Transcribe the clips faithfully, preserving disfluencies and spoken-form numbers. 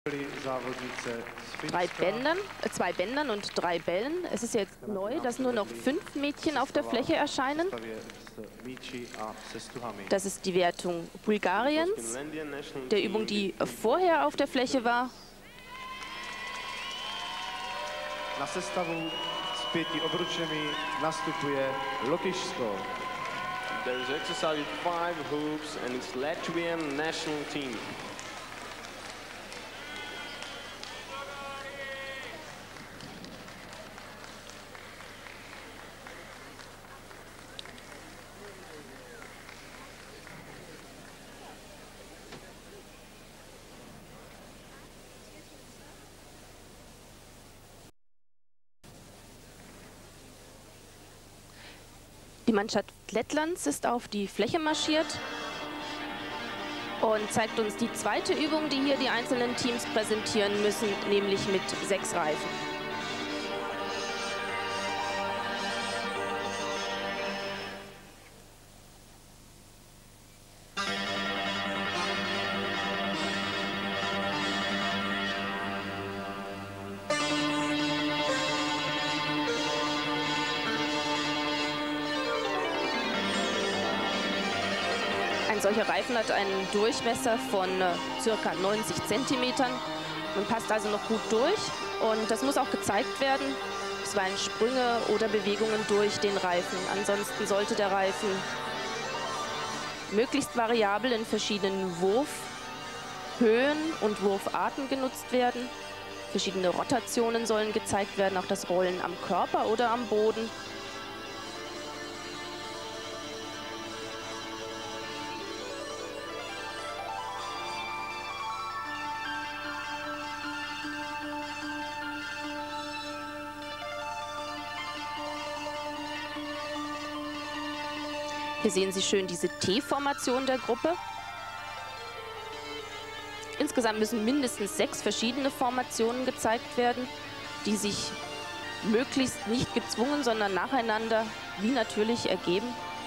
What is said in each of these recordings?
Drei Bändern, äh, zwei Bändern und drei Bällen. Es ist jetzt neu, dass nur noch fünf Mädchen auf der Fläche erscheinen. Das ist die Wertung Bulgariens, der Übung, die vorher auf der Fläche war. Na sestavu s pěti obručemi nastupuje Lotyšsko. There is exercise with five hoops and it's Latvian national team. Die Mannschaft Lettlands ist auf die Fläche marschiert und zeigt uns die zweite Übung, die hier die einzelnen Teams präsentieren müssen, nämlich mit sechs Reifen. Ein solcher Reifen hat einen Durchmesser von äh, ca. neunzig Zentimetern. Man passt also noch gut durch und das muss auch gezeigt werden, bisweilen Sprünge oder Bewegungen durch den Reifen. Ansonsten sollte der Reifen möglichst variabel in verschiedenen Wurfhöhen und Wurfarten genutzt werden. Verschiedene Rotationen sollen gezeigt werden, auch das Rollen am Körper oder am Boden. Hier sehen Sie schön diese T-Formation der Gruppe. Insgesamt müssen mindestens sechs verschiedene Formationen gezeigt werden, die sich möglichst nicht gezwungen, sondern nacheinander wie natürlich ergeben.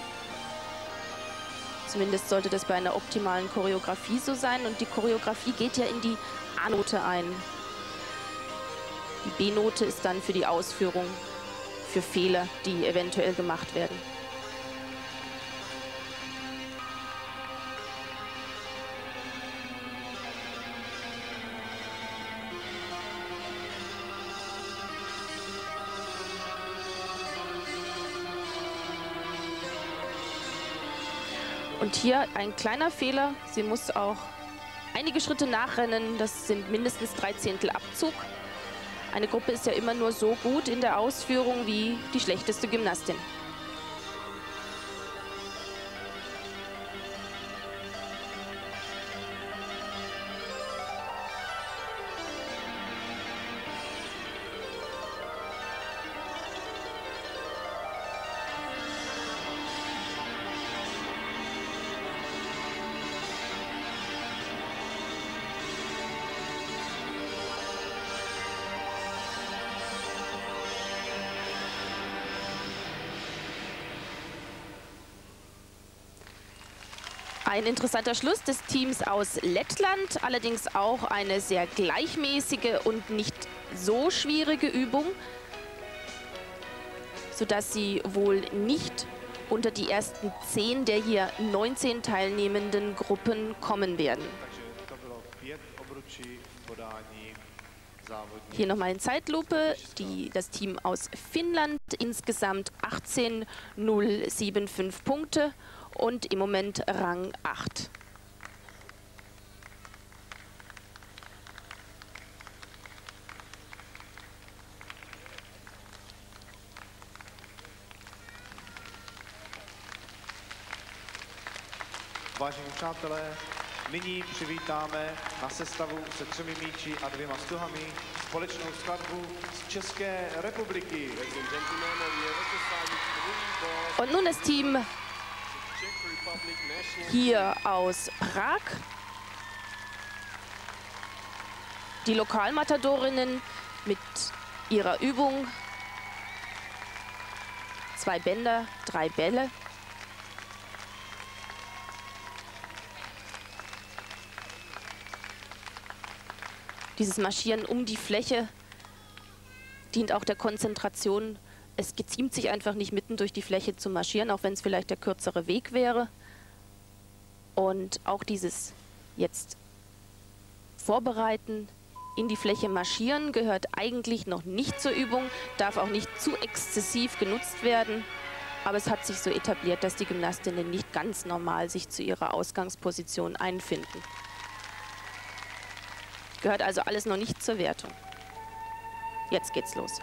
Zumindest sollte das bei einer optimalen Choreografie so sein. Und die Choreografie geht ja in die A-Note ein. Die B-Note ist dann für die Ausführung, für Fehler, die eventuell gemacht werden. Und hier ein kleiner Fehler. Sie muss auch einige Schritte nachrennen. Das sind mindestens drei Zehntel Abzug. Eine Gruppe ist ja immer nur so gut in der Ausführung wie die schlechteste Gymnastin. Ein interessanter Schluss des Teams aus Lettland, allerdings auch eine sehr gleichmäßige und nicht so schwierige Übung, sodass sie wohl nicht unter die ersten zehn der hier neunzehn teilnehmenden Gruppen kommen werden. Hier nochmal in Zeitlupe, die, das Team aus Finnland, insgesamt achtzehn null fünfundsiebzig Punkte. Und im Moment Rang acht. Vážení přátelé, nyní přivítáme na sestavu se třemi míči a dvěma stuhami společnou skladbu z České republiky. Und nun das Team hier aus Prag. Die Lokalmatadorinnen mit ihrer Übung. Zwei Bänder, drei Bälle. Dieses Marschieren um die Fläche dient auch der Konzentration. Es geziemt sich einfach nicht, mitten durch die Fläche zu marschieren, auch wenn es vielleicht der kürzere Weg wäre. Und auch dieses jetzt Vorbereiten, in die Fläche marschieren, gehört eigentlich noch nicht zur Übung, darf auch nicht zu exzessiv genutzt werden. Aber es hat sich so etabliert, dass die Gymnastinnen nicht ganz normal sich zu ihrer Ausgangsposition einfinden. Gehört also alles noch nicht zur Wertung. Jetzt geht's los.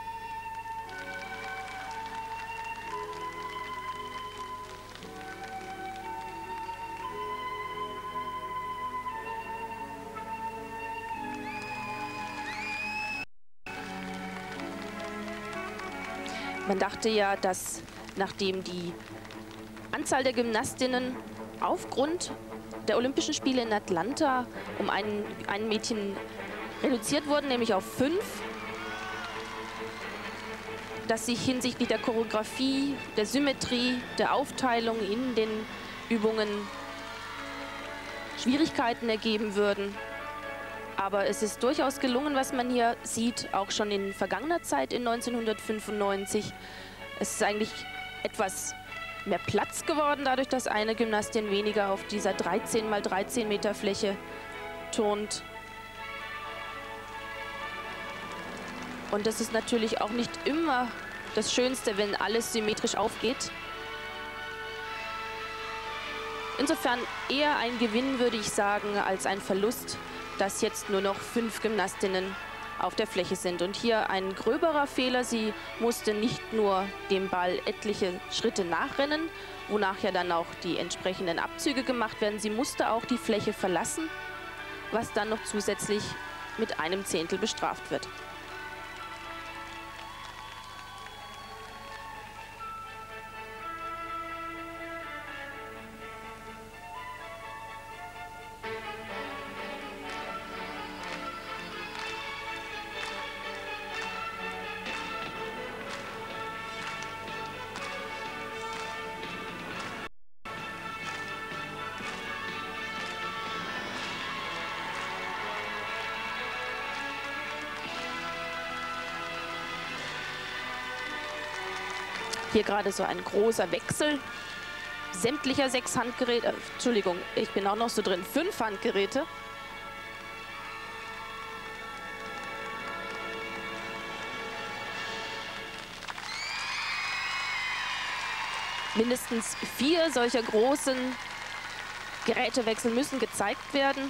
Man dachte ja, dass nachdem die Anzahl der Gymnastinnen aufgrund der Olympischen Spiele in Atlanta um ein, ein Mädchen reduziert wurden, nämlich auf fünf, dass sich hinsichtlich der Choreografie, der Symmetrie, der Aufteilung in den Übungen Schwierigkeiten ergeben würden. Aber es ist durchaus gelungen, was man hier sieht, auch schon in vergangener Zeit in neunzehnhundertfünfundneunzig. Es ist eigentlich etwas mehr Platz geworden, dadurch, dass eine Gymnastin weniger auf dieser dreizehn mal dreizehn Meter Fläche turnt. Und das ist natürlich auch nicht immer das Schönste, wenn alles symmetrisch aufgeht. Insofern eher ein Gewinn, würde ich sagen, als ein Verlust, dass jetzt nur noch fünf Gymnastinnen auf der Fläche sind. Und hier ein gröberer Fehler. Sie musste nicht nur dem Ball etliche Schritte nachrennen, wonach ja dann auch die entsprechenden Abzüge gemacht werden. Sie musste auch die Fläche verlassen, was dann noch zusätzlich mit einem Zehntel bestraft wird. Hier gerade so ein großer Wechsel sämtlicher sechs Handgeräte, äh, Entschuldigung, ich bin auch noch so drin, fünf Handgeräte. Mindestens vier solcher großen Gerätewechsel müssen gezeigt werden.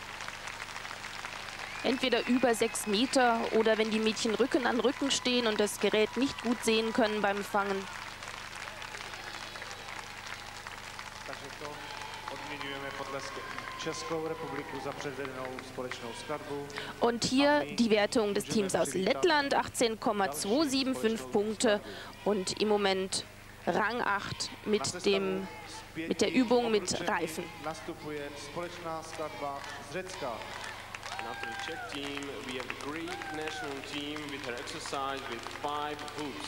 Entweder über sechs Meter oder wenn die Mädchen Rücken an Rücken stehen und das Gerät nicht gut sehen können beim Fangen. Und hier die Wertung des Teams aus Lettland, achtzehn Komma zweihunderfünfundsiebzig Punkte und im Moment Rang acht mit, dem, mit der Übung mit Reifen. And after the Czech team, we have the Greek national team with her exercise with five hoops.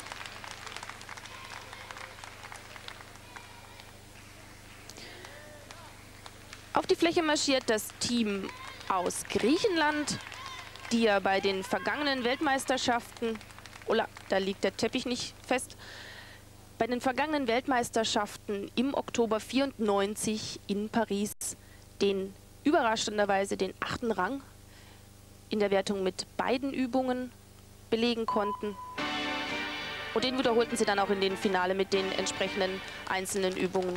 Auf die Fläche marschiert das Team aus Griechenland, die ja bei den vergangenen Weltmeisterschaften, oh la, da liegt der Teppich nicht fest, bei den vergangenen Weltmeisterschaften im Oktober vierundneunzig in Paris den überraschenderweise den achten Rang in der Wertung mit beiden Übungen belegen konnten. Und den wiederholten sie dann auch in den Finale mit den entsprechenden einzelnen Übungen.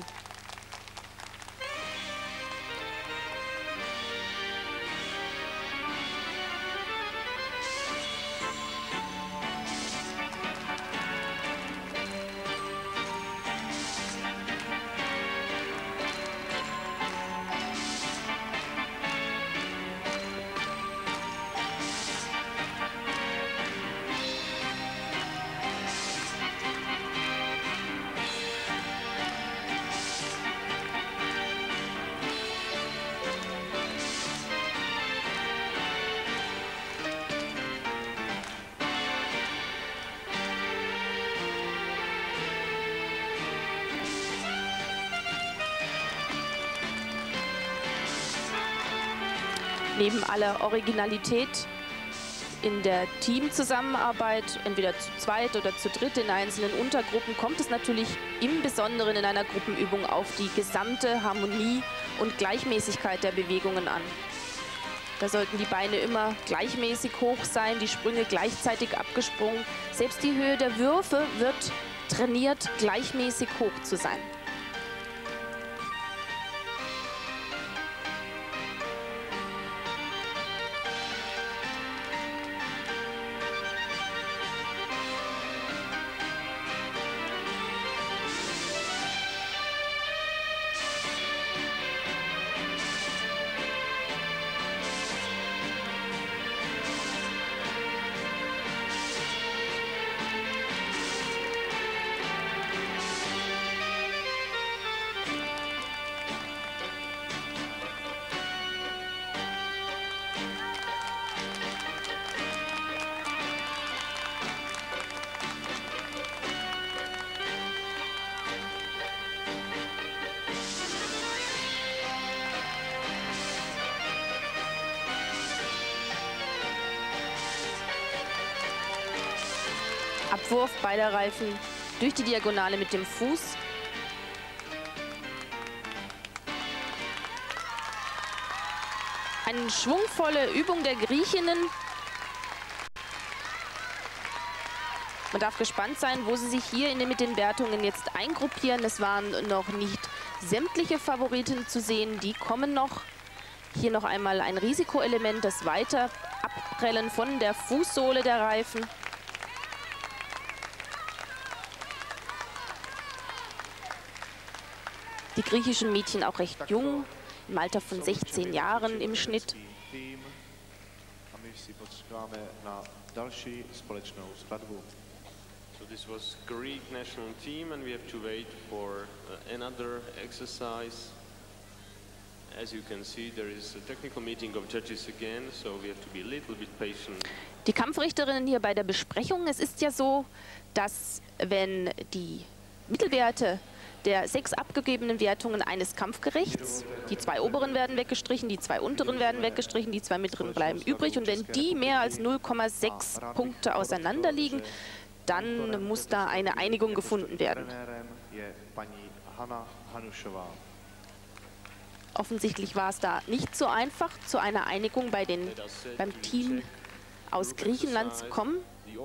Neben aller Originalität in der Teamzusammenarbeit, entweder zu zweit oder zu dritt in einzelnen Untergruppen, kommt es natürlich im Besonderen in einer Gruppenübung auf die gesamte Harmonie und Gleichmäßigkeit der Bewegungen an. Da sollten die Beine immer gleichmäßig hoch sein, die Sprünge gleichzeitig abgesprungen. Selbst die Höhe der Würfe wird trainiert, gleichmäßig hoch zu sein. Abwurf beider Reifen durch die Diagonale mit dem Fuß. Eine schwungvolle Übung der Griechinnen. Man darf gespannt sein, wo sie sich hier in den, mit den Wertungen jetzt eingruppieren. Es waren noch nicht sämtliche Favoriten zu sehen, die kommen noch. Hier noch einmal ein Risikoelement, das weiter Abprellen von der Fußsohle der Reifen. Die griechischen Mädchen auch recht jung, im Alter von sechzehn Jahren im Schnitt. So this was Greek national team and we have to wait for uh, another exercise. As you can see, there is a technical meeting of judges again, so we have to be a little bit patient. Die Kampfrichterinnen hier bei der Besprechung. Es ist ja so, dass wenn die Mittelwerte der sechs abgegebenen Wertungen eines Kampfgerichts, die zwei oberen werden weggestrichen, die zwei unteren werden weggestrichen, die zwei mittleren bleiben übrig. Und wenn die mehr als null Komma sechs Punkte auseinander liegen, dann muss da eine Einigung gefunden werden. Offensichtlich war es da nicht so einfach, zu einer Einigung bei den, beim Team aus Griechenland zu kommen.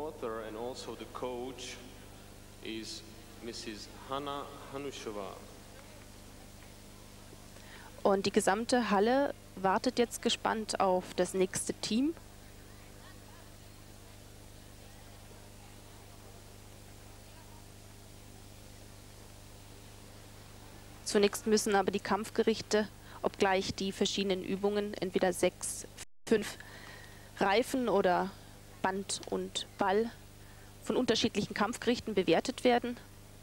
Und die gesamte Halle wartet jetzt gespannt auf das nächste Team. Zunächst müssen aber die Kampfgerichte, obgleich die verschiedenen Übungen, entweder sechs, fünf Reifen oder Band und Ball, von unterschiedlichen Kampfgerichten bewertet werden.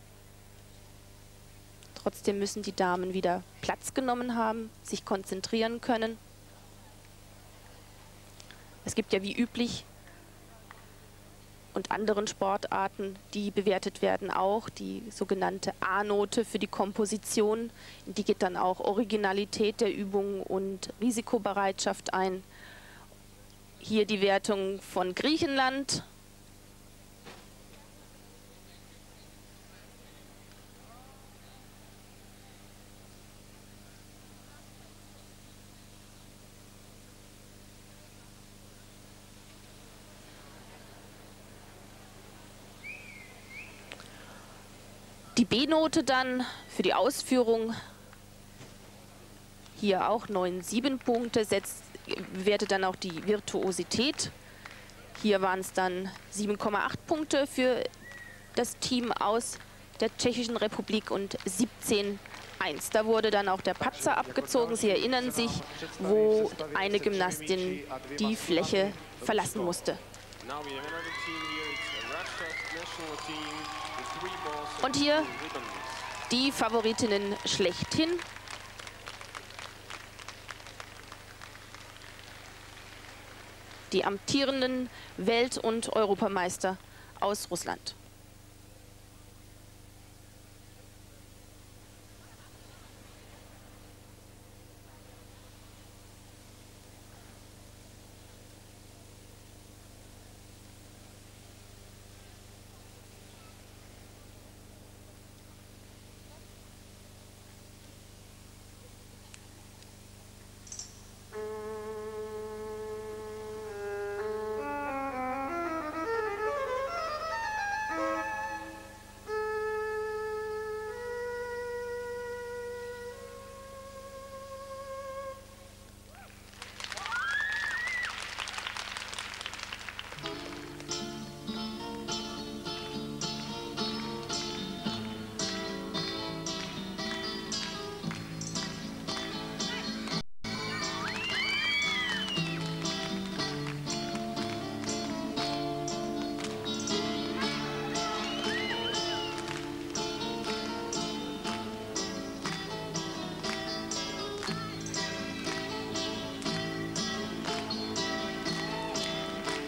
Trotzdem müssen die Damen wieder Platz genommen haben, sich konzentrieren können. Es gibt ja wie üblich und anderen Sportarten, die bewertet werden, auch die sogenannte A-Note für die Komposition. In die geht dann auch Originalität der Übung und Risikobereitschaft ein. Hier die Wertung von Griechenland. Die B-Note dann für die Ausführung, hier auch neun Komma sieben Punkte, setzt, wertet dann auch die Virtuosität. Hier waren es dann sieben Komma acht Punkte für das Team aus der Tschechischen Republik und siebzehn Komma eins. Da wurde dann auch der Patzer abgezogen. Sie erinnern sich, wo eine Gymnastin die Fläche verlassen musste. Und hier die Favoritinnen schlechthin. Die amtierenden Welt- und Europameister aus Russland.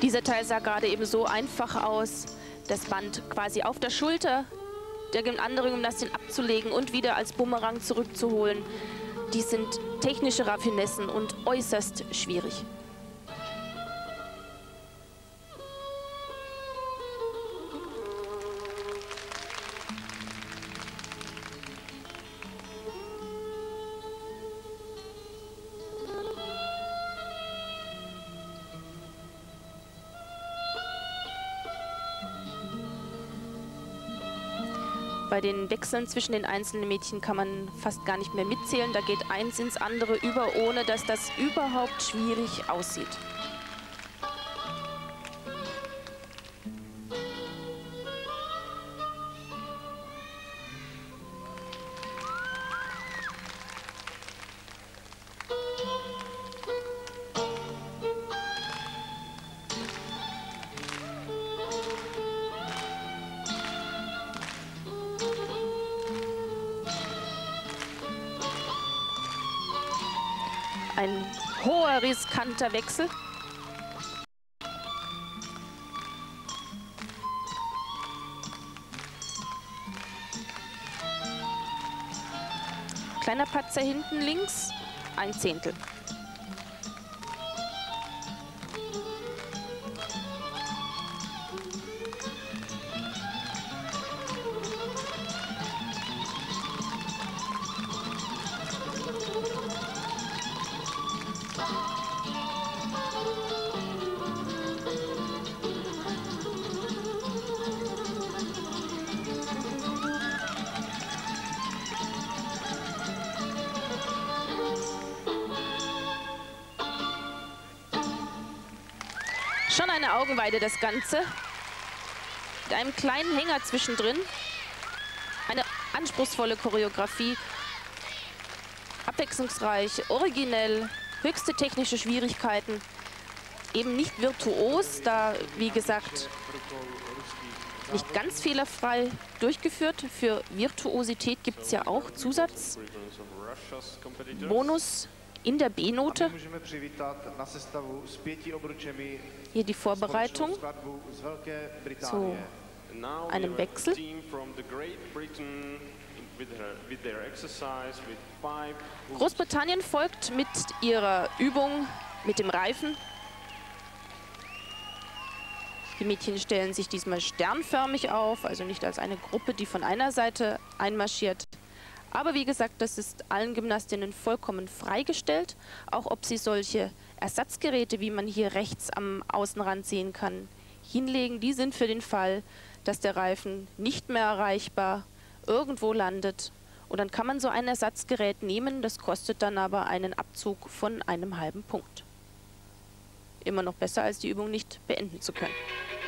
Dieser Teil sah gerade eben so einfach aus, das Band quasi auf der Schulter der anderen Gymnastin abzulegen und wieder als Bumerang zurückzuholen. Dies sind technische Raffinessen und äußerst schwierig. Bei den Wechseln zwischen den einzelnen Mädchen kann man fast gar nicht mehr mitzählen. Da geht eins ins andere über, ohne dass das überhaupt schwierig aussieht. Ein hoher, riskanter Wechsel. Kleiner Patzer hinten links, ein Zehntel. Schon eine Augenweide das Ganze. Mit einem kleinen Hänger zwischendrin. Eine anspruchsvolle Choreografie. Abwechslungsreich, originell, höchste technische Schwierigkeiten. Eben nicht virtuos, da, wie gesagt, nicht ganz fehlerfrei durchgeführt. Für Virtuosität gibt es ja auch Zusatzbonus in der B-Note. Hier die Vorbereitung zu einem Wechsel. Großbritannien folgt mit ihrer Übung mit dem Reifen. Die Mädchen stellen sich diesmal sternförmig auf, also nicht als eine Gruppe, die von einer Seite einmarschiert. Aber wie gesagt, das ist allen Gymnastinnen vollkommen freigestellt, auch ob sie solche Ersatzgeräte, wie man hier rechts am Außenrand sehen kann, hinlegen. Die sind für den Fall, dass der Reifen nicht mehr erreichbar irgendwo landet. Und dann kann man so ein Ersatzgerät nehmen, das kostet dann aber einen Abzug von einem halben Punkt. Immer noch besser, als die Übung nicht beenden zu können.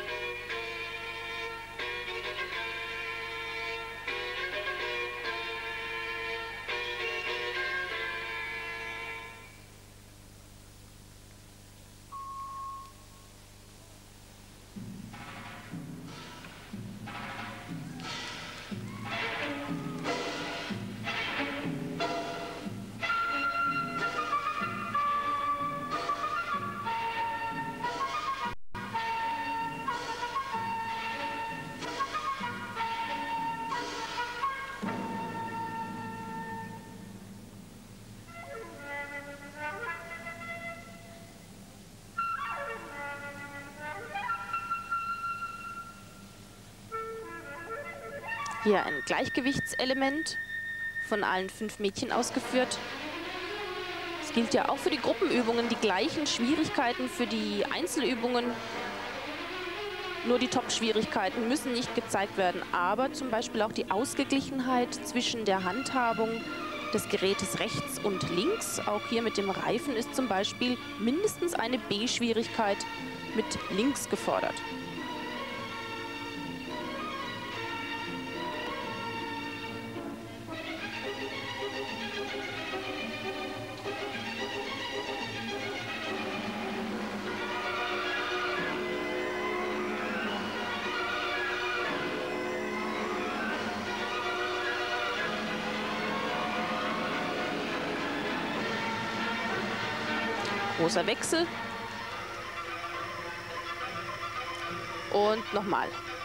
Hier ein Gleichgewichtselement von allen fünf Mädchen ausgeführt. Es gilt ja auch für die Gruppenübungen, die gleichen Schwierigkeiten für die Einzelübungen. Nur die Top-Schwierigkeiten müssen nicht gezeigt werden, aber zum Beispiel auch die Ausgeglichenheit zwischen der Handhabung des Gerätes rechts und links. Auch hier mit dem Reifen ist zum Beispiel mindestens eine B-Schwierigkeit mit links gefordert. Großer Wechsel. Und nochmal.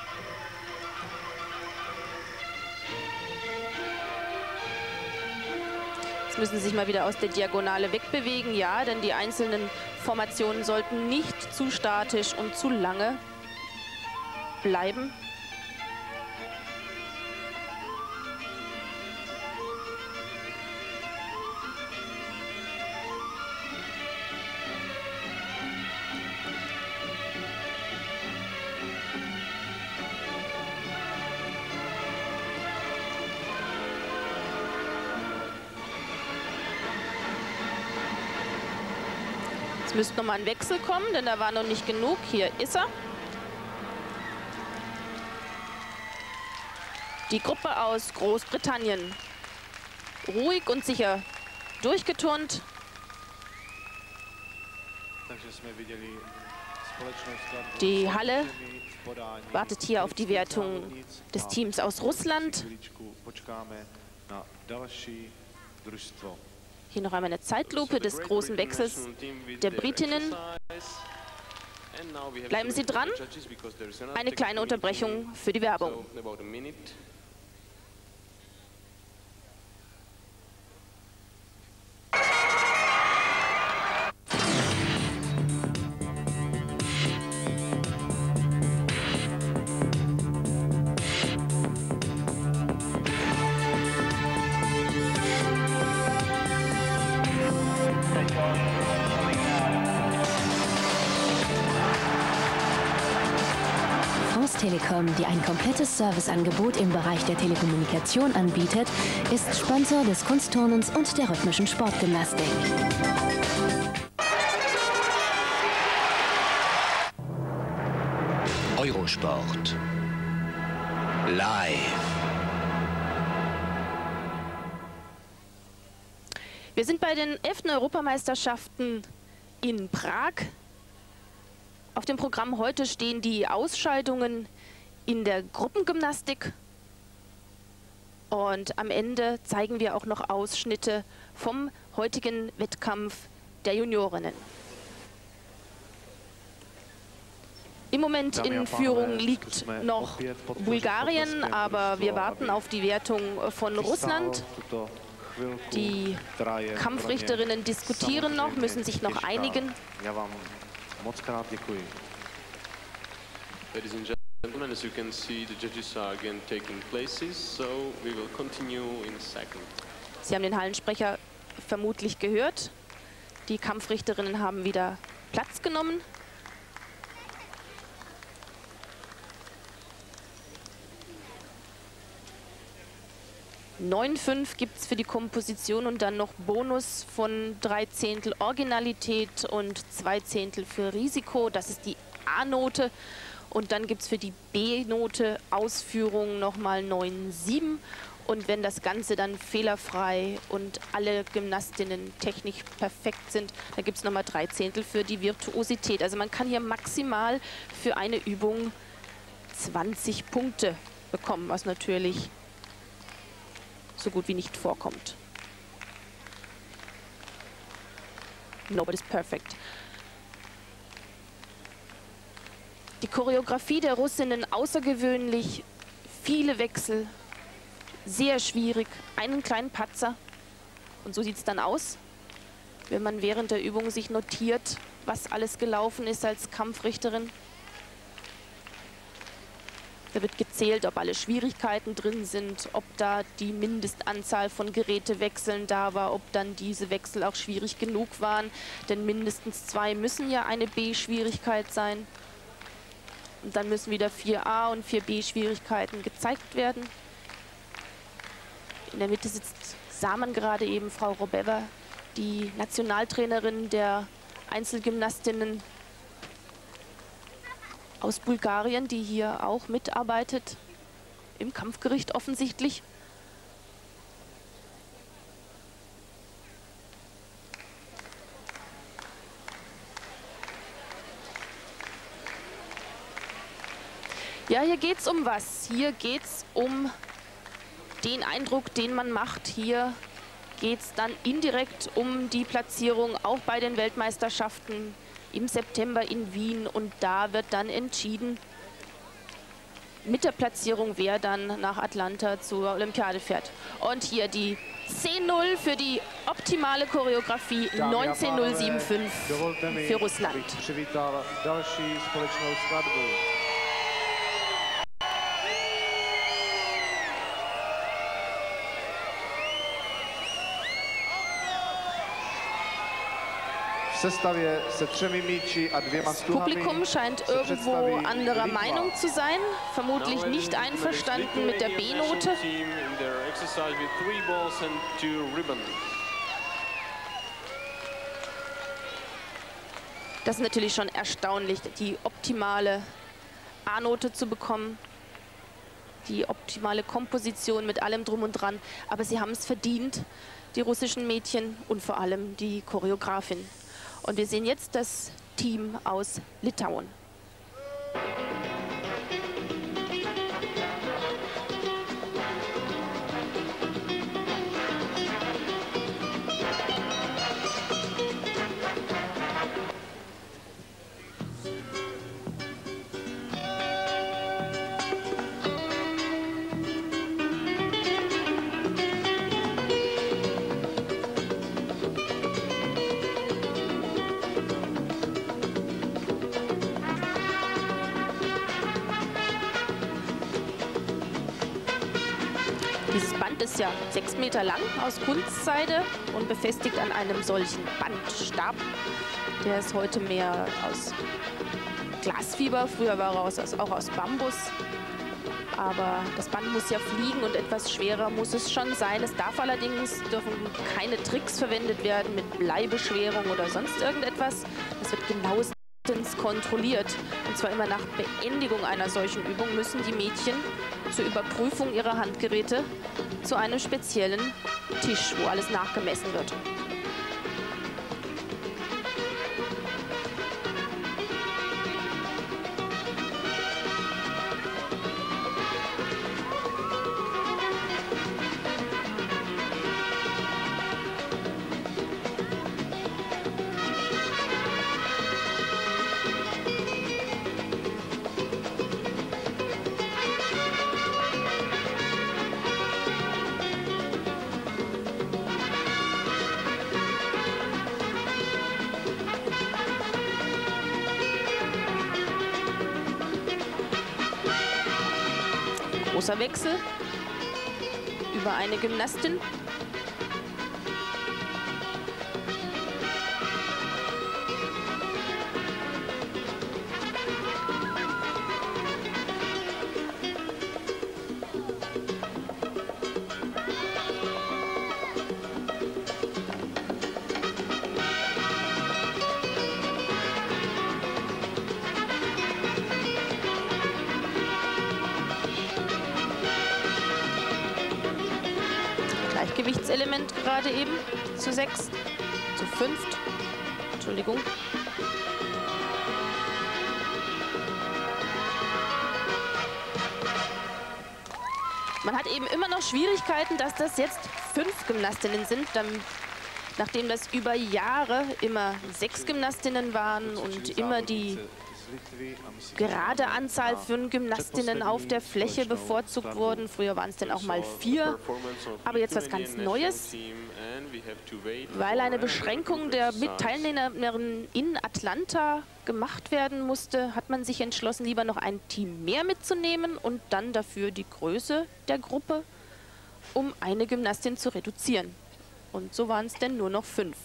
Jetzt müssen Sie sich mal wieder aus der Diagonale wegbewegen. Ja, denn die einzelnen Formationen sollten nicht zu statisch und zu lange bleiben. Jetzt müsste noch mal ein Wechsel kommen, denn da war noch nicht genug. Hier ist er. Die Gruppe aus Großbritannien. Ruhig und sicher durchgeturnt. Die Halle wartet hier auf die Wertung des Teams aus Russland. Hier noch einmal eine Zeitlupe des großen Wechsels der Britinnen. Bleiben Sie dran. Eine kleine Unterbrechung für die Werbung. Telekom, die ein komplettes Serviceangebot im Bereich der Telekommunikation anbietet, ist Sponsor des Kunstturnens und der rhythmischen Sportgymnastik. Eurosport. Live. Wir sind bei den elften Europameisterschaften in Prag. Auf dem Programm heute stehen die Ausscheidungen in der Gruppengymnastik. Und am Ende zeigen wir auch noch Ausschnitte vom heutigen Wettkampf der Juniorinnen. Im Moment in Führung liegt noch Bulgarien, aber wir warten auf die Wertung von Russland. Die Kampfrichterinnen diskutieren noch, müssen sich noch einigen. Ladies and gentlemen, as you can see, the judges are again taking places, so we will continue in a second. Sie haben den Hallensprecher vermutlich gehört. Die Kampfrichterinnen haben wieder Platz genommen. neun fünf gibt es für die Komposition und dann noch Bonus von drei Zehntel Originalität und zwei Zehntel für Risiko. Das ist die A-Note. Und dann gibt es für die B-Note Ausführung nochmal neun sieben. Und wenn das Ganze dann fehlerfrei und alle Gymnastinnen technisch perfekt sind, dann gibt es nochmal drei Zehntel für die Virtuosität. Also man kann hier maximal für eine Übung zwanzig Punkte bekommen, was natürlich so gut wie nicht vorkommt. Nobody's perfect. Die Choreografie der Russinnen außergewöhnlich, viele Wechsel, sehr schwierig, einen kleinen Patzer. Und so sieht es dann aus, wenn man während der Übung sich notiert, was alles gelaufen ist als Kampfrichterin. Da wird gezählt, ob alle Schwierigkeiten drin sind, ob da die Mindestanzahl von Gerätewechseln da war, ob dann diese Wechsel auch schwierig genug waren. Denn mindestens zwei müssen ja eine B-Schwierigkeit sein. Und dann müssen wieder vier A und vier B-Schwierigkeiten gezeigt werden. In der Mitte sitzt, sah man gerade eben Frau Robeva, die Nationaltrainerin der Einzelgymnastinnen aus Bulgarien, die hier auch mitarbeitet, im Kampfgericht offensichtlich. Ja, hier geht es um was. Hier geht es um den Eindruck, den man macht. Hier geht es dann indirekt um die Platzierung auch bei den Weltmeisterschaften im September in Wien. Und da wird dann entschieden, mit der Platzierung, wer dann nach Atlanta zur Olympiade fährt. Und hier die zehn null für die optimale Choreografie, neunzehn null fünfundsiebzig für Russland. Das Publikum scheint irgendwo anderer Meinung zu sein, vermutlich nicht einverstanden mit der B-Note. Das ist natürlich schon erstaunlich, die optimale A-Note zu bekommen, die optimale Komposition mit allem drum und dran. Aber sie haben es verdient, die russischen Mädchen und vor allem die Choreografin. Und wir sehen jetzt das Team aus Litauen. Dieses Band ist ja sechs Meter lang aus Kunstseide und befestigt an einem solchen Bandstab. Der ist heute mehr aus Glasfiber, früher war er aus, auch aus Bambus. Aber das Band muss ja fliegen und etwas schwerer muss es schon sein. Es darf allerdings, dürfen keine Tricks verwendet werden mit Bleibeschwerung oder sonst irgendetwas. Das wird genauestens kontrolliert. Und zwar immer nach Beendigung einer solchen Übung müssen die Mädchen zur Überprüfung ihrer Handgeräte zu einem speziellen Tisch, wo alles nachgemessen wird. Großer Wechsel über eine Gymnastin. Gewichtselement gerade eben zu sechs, zu fünft. Entschuldigung. Man hat eben immer noch Schwierigkeiten, dass das jetzt fünf Gymnastinnen sind, dann, nachdem das über Jahre immer sechs Gymnastinnen waren und immer die gerade Anzahl von Gymnastinnen auf der Fläche bevorzugt wurden. Früher waren es dann auch mal vier, aber jetzt was ganz Neues, weil eine Beschränkung der Teilnehmerinnen in Atlanta gemacht werden musste, hat man sich entschlossen, lieber noch ein Team mehr mitzunehmen und dann dafür die Größe der Gruppe um eine Gymnastin zu reduzieren. Und so waren es denn nur noch fünf.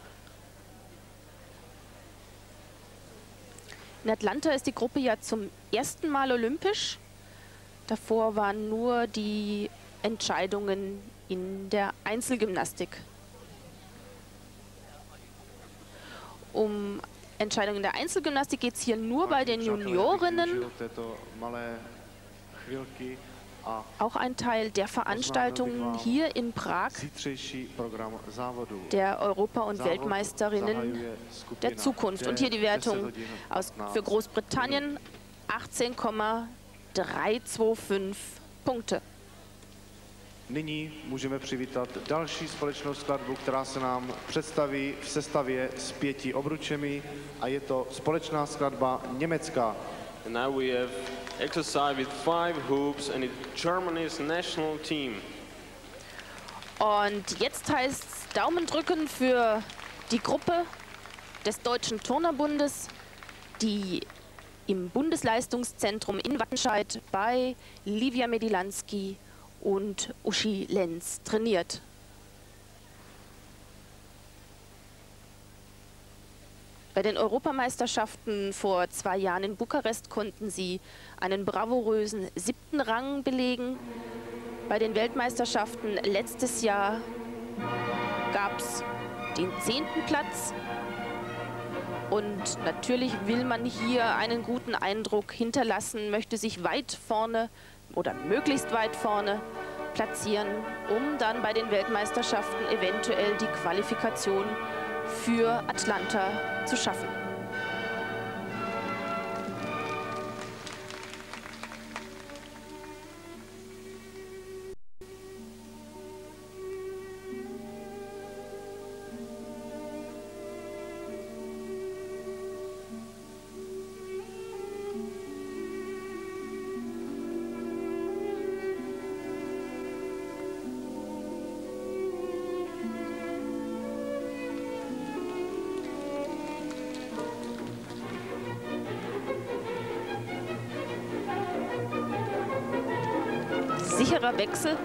In Atlanta ist die Gruppe ja zum ersten Mal olympisch. Davor waren nur die Entscheidungen in der Einzelgymnastik. Um Entscheidungen in der Einzelgymnastik geht es hier nur bei den Juniorinnen. Auch ein Teil der Veranstaltungen hier in Prag, der Europa- und Weltmeisterinnen der Zukunft. Und hier die Wertung aus, für Großbritannien, achtzehn Komma dreihundertfünfundzwanzig Punkte. Nyní můžeme přivítat další společnou skladbu, která se nám představí v sestavě s pěti obručemi a je to společná skladba německá. And now we have exercise with five hoops and it's Germany's national team. Und jetzt heißt es Daumen drücken für die Gruppe des Deutschen Turnerbundes, die im Bundesleistungszentrum in Wattenscheid bei Livia Medilanski und Uschi Lenz trainiert. Bei den Europameisterschaften vor zwei Jahren in Bukarest konnten sie einen bravourösen siebten Rang belegen. Bei den Weltmeisterschaften letztes Jahr gab es den zehnten Platz. Und natürlich will man hier einen guten Eindruck hinterlassen, möchte sich weit vorne oder möglichst weit vorne platzieren, um dann bei den Weltmeisterschaften eventuell die Qualifikation für Atlanta zu schaffen. Sicherer Wechsel.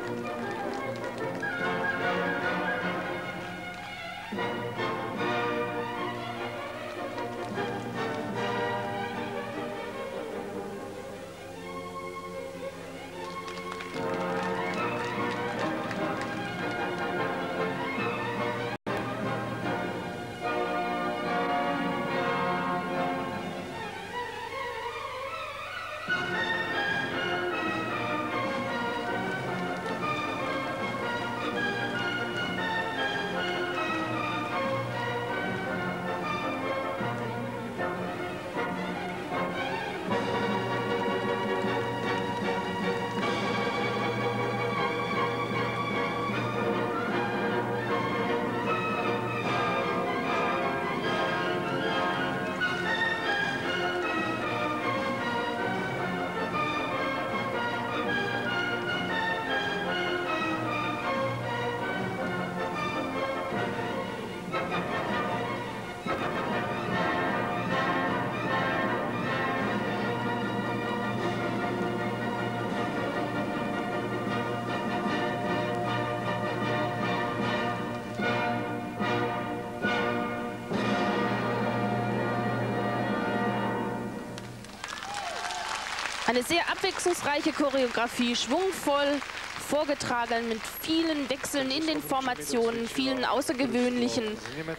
Eine sehr abwechslungsreiche Choreografie, schwungvoll vorgetragen mit vielen Wechseln in den Formationen, vielen außergewöhnlichen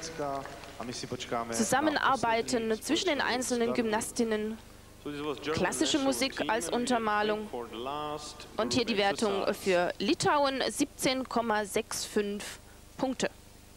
Zusammenarbeiten zwischen den einzelnen Gymnastinnen. Klassische Musik als Untermalung. Und hier die Wertung für Litauen, siebzehn Komma fünfundsechzig Punkte.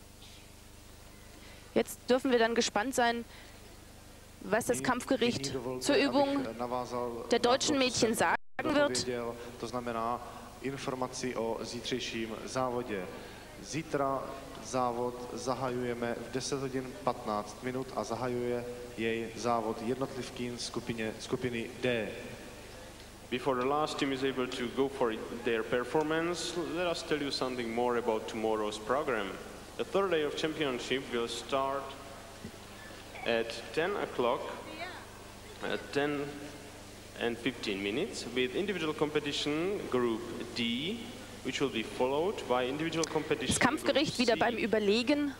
Jetzt dürfen wir dann gespannt sein, was das Kampfgericht zur Übung der deutschen Mädchen sagen wird. To znamená informaci o zítřejším závodě. Zítra závod zahajujeme v deset hodin patnáct minut a zahajuje jej závod jednotlivkin skupině, skupiny D. Before the last team is able to go for their performance, let us tell you something more about tomorrow's program. The third day of championship will start at ten o'clock, at ten and fifteen minutes, with individual competition Group D, which will be followed by individual competition. Das Kampfgericht wieder beim Überlegen.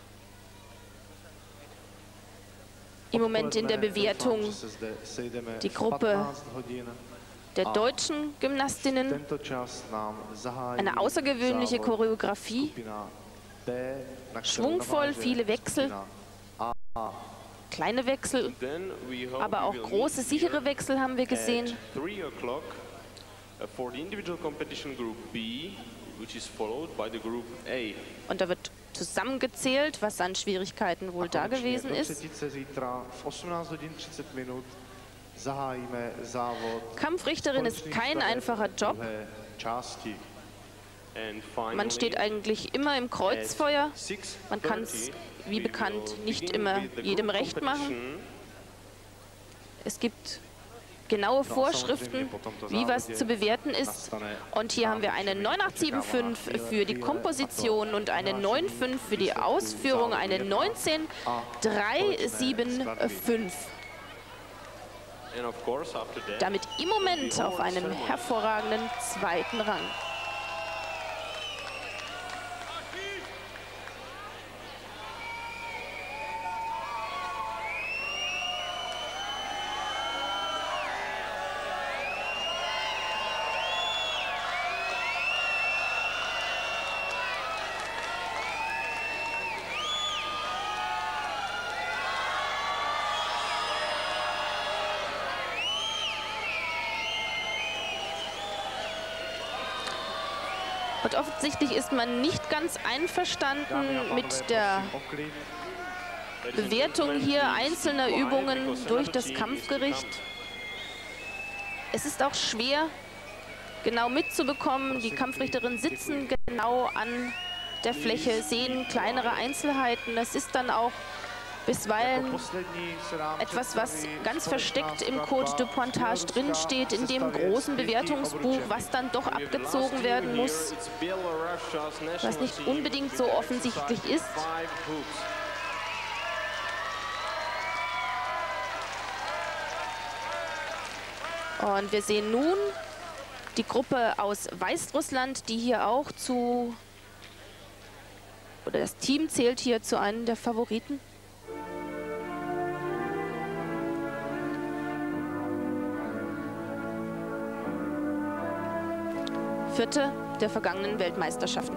Im Moment in der Bewertung die Gruppe der deutschen Gymnastinnen. Eine außergewöhnliche Choreografie. Schwungvoll, viele Wechsel. Kleine Wechsel, aber auch große, sichere Wechsel haben wir gesehen. Und da wird zusammengezählt, was an Schwierigkeiten wohl da gewesen ist. Kampfrichterin ist kein einfacher Job. Man steht eigentlich immer im Kreuzfeuer. Man kann es, wie bekannt, nicht immer jedem recht machen. Es gibt genaue Vorschriften, wie was zu bewerten ist. Und hier haben wir eine neun acht sieben fünf für die Komposition und eine neun fünf für die Ausführung, eine neunzehn drei sieben fünf. Damit im Moment auf einem hervorragenden zweiten Rang. Und offensichtlich ist man nicht ganz einverstanden mit der Bewertung hier einzelner Übungen durch das Kampfgericht. Es ist auch schwer, genau mitzubekommen. Die Kampfrichterinnen sitzen genau an der Fläche, sehen kleinere Einzelheiten. Das ist dann auch bisweilen etwas, was ganz versteckt im Code de Pointage drin steht, in dem großen Bewertungsbuch, was dann doch abgezogen werden muss, was nicht unbedingt so offensichtlich ist. Und wir sehen nun die Gruppe aus Weißrussland, die hier auch zu, oder das Team zählt hier zu einem der Favoriten. Vierte der vergangenen Weltmeisterschaften.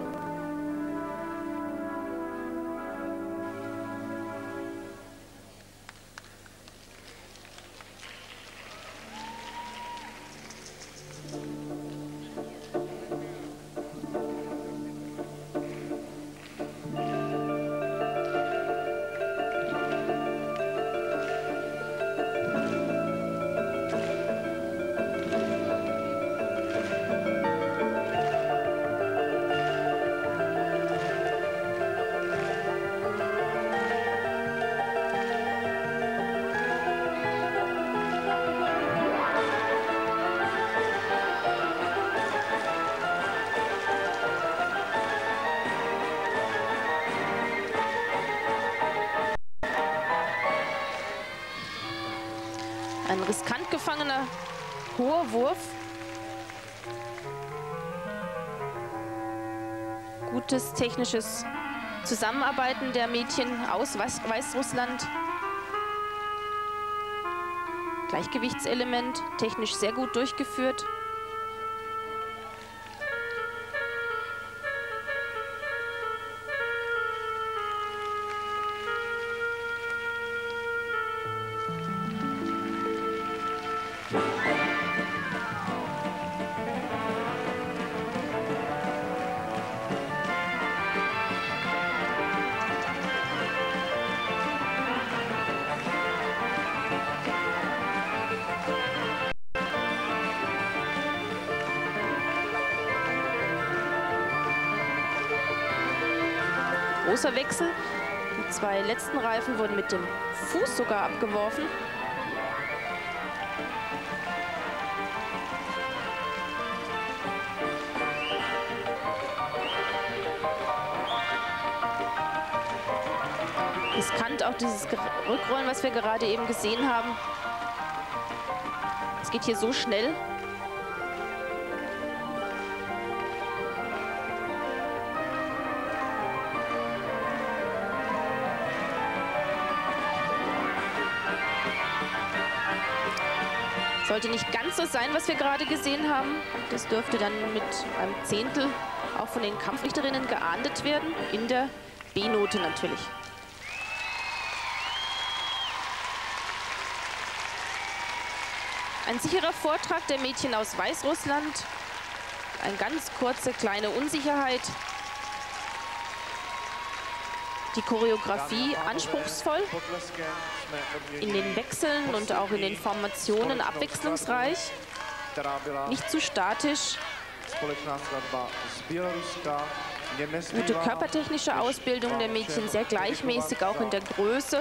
Ein riskant gefangener hoher Wurf. Gutes technisches Zusammenarbeiten der Mädchen aus Weiß Weißrussland. Gleichgewichtselement, technisch sehr gut durchgeführt. Großer Wechsel. Die zwei letzten Reifen wurden mit dem Fuß sogar abgeworfen. Riskant auch dieses Rückrollen, was wir gerade eben gesehen haben. Es geht hier so schnell. Sollte nicht ganz so sein, was wir gerade gesehen haben. Das dürfte dann mit einem Zehntel auch von den Kampfrichterinnen geahndet werden. In der B-Note natürlich. Ein sicherer Vortrag der Mädchen aus Weißrussland. Eine ganz kurze kleine Unsicherheit. Die Choreografie anspruchsvoll, in den Wechseln und auch in den Formationen abwechslungsreich, nicht zu statisch. Gute körpertechnische Ausbildung der Mädchen, sehr gleichmäßig, auch in der Größe.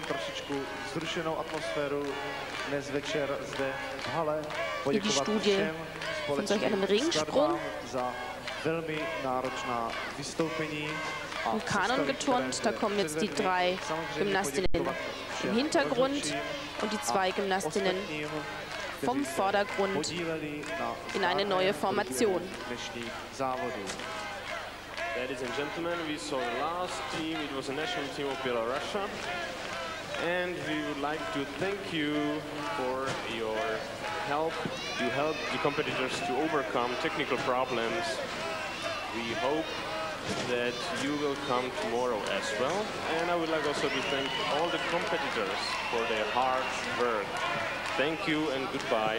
Wie die Studie von solch einem Ringsprung. Im Kanon geturnt, da kommen jetzt die drei Gymnastinnen im Hintergrund und die zwei Gymnastinnen vom Vordergrund in eine neue Formation. Ladies and gentlemen, we saw the last team. It was a national team of Belarus. And we would like to thank you for your help. You helped the competitors to overcome technical problems. We hope that you will come tomorrow as well. And I would like also to thank all the competitors for their hard work. Thank you and goodbye.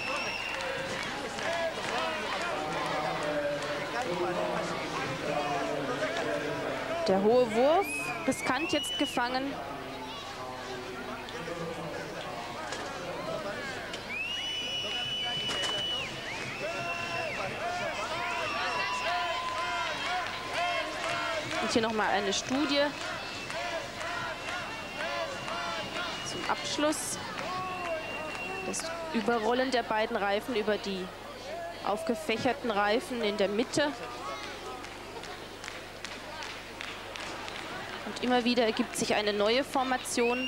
Der hohe Wurf, riskant jetzt gefangen. Und hier nochmal eine Studie zum Abschluss. Das Überrollen der beiden Reifen über die aufgefächerten Reifen in der Mitte. Und immer wieder ergibt sich eine neue Formation.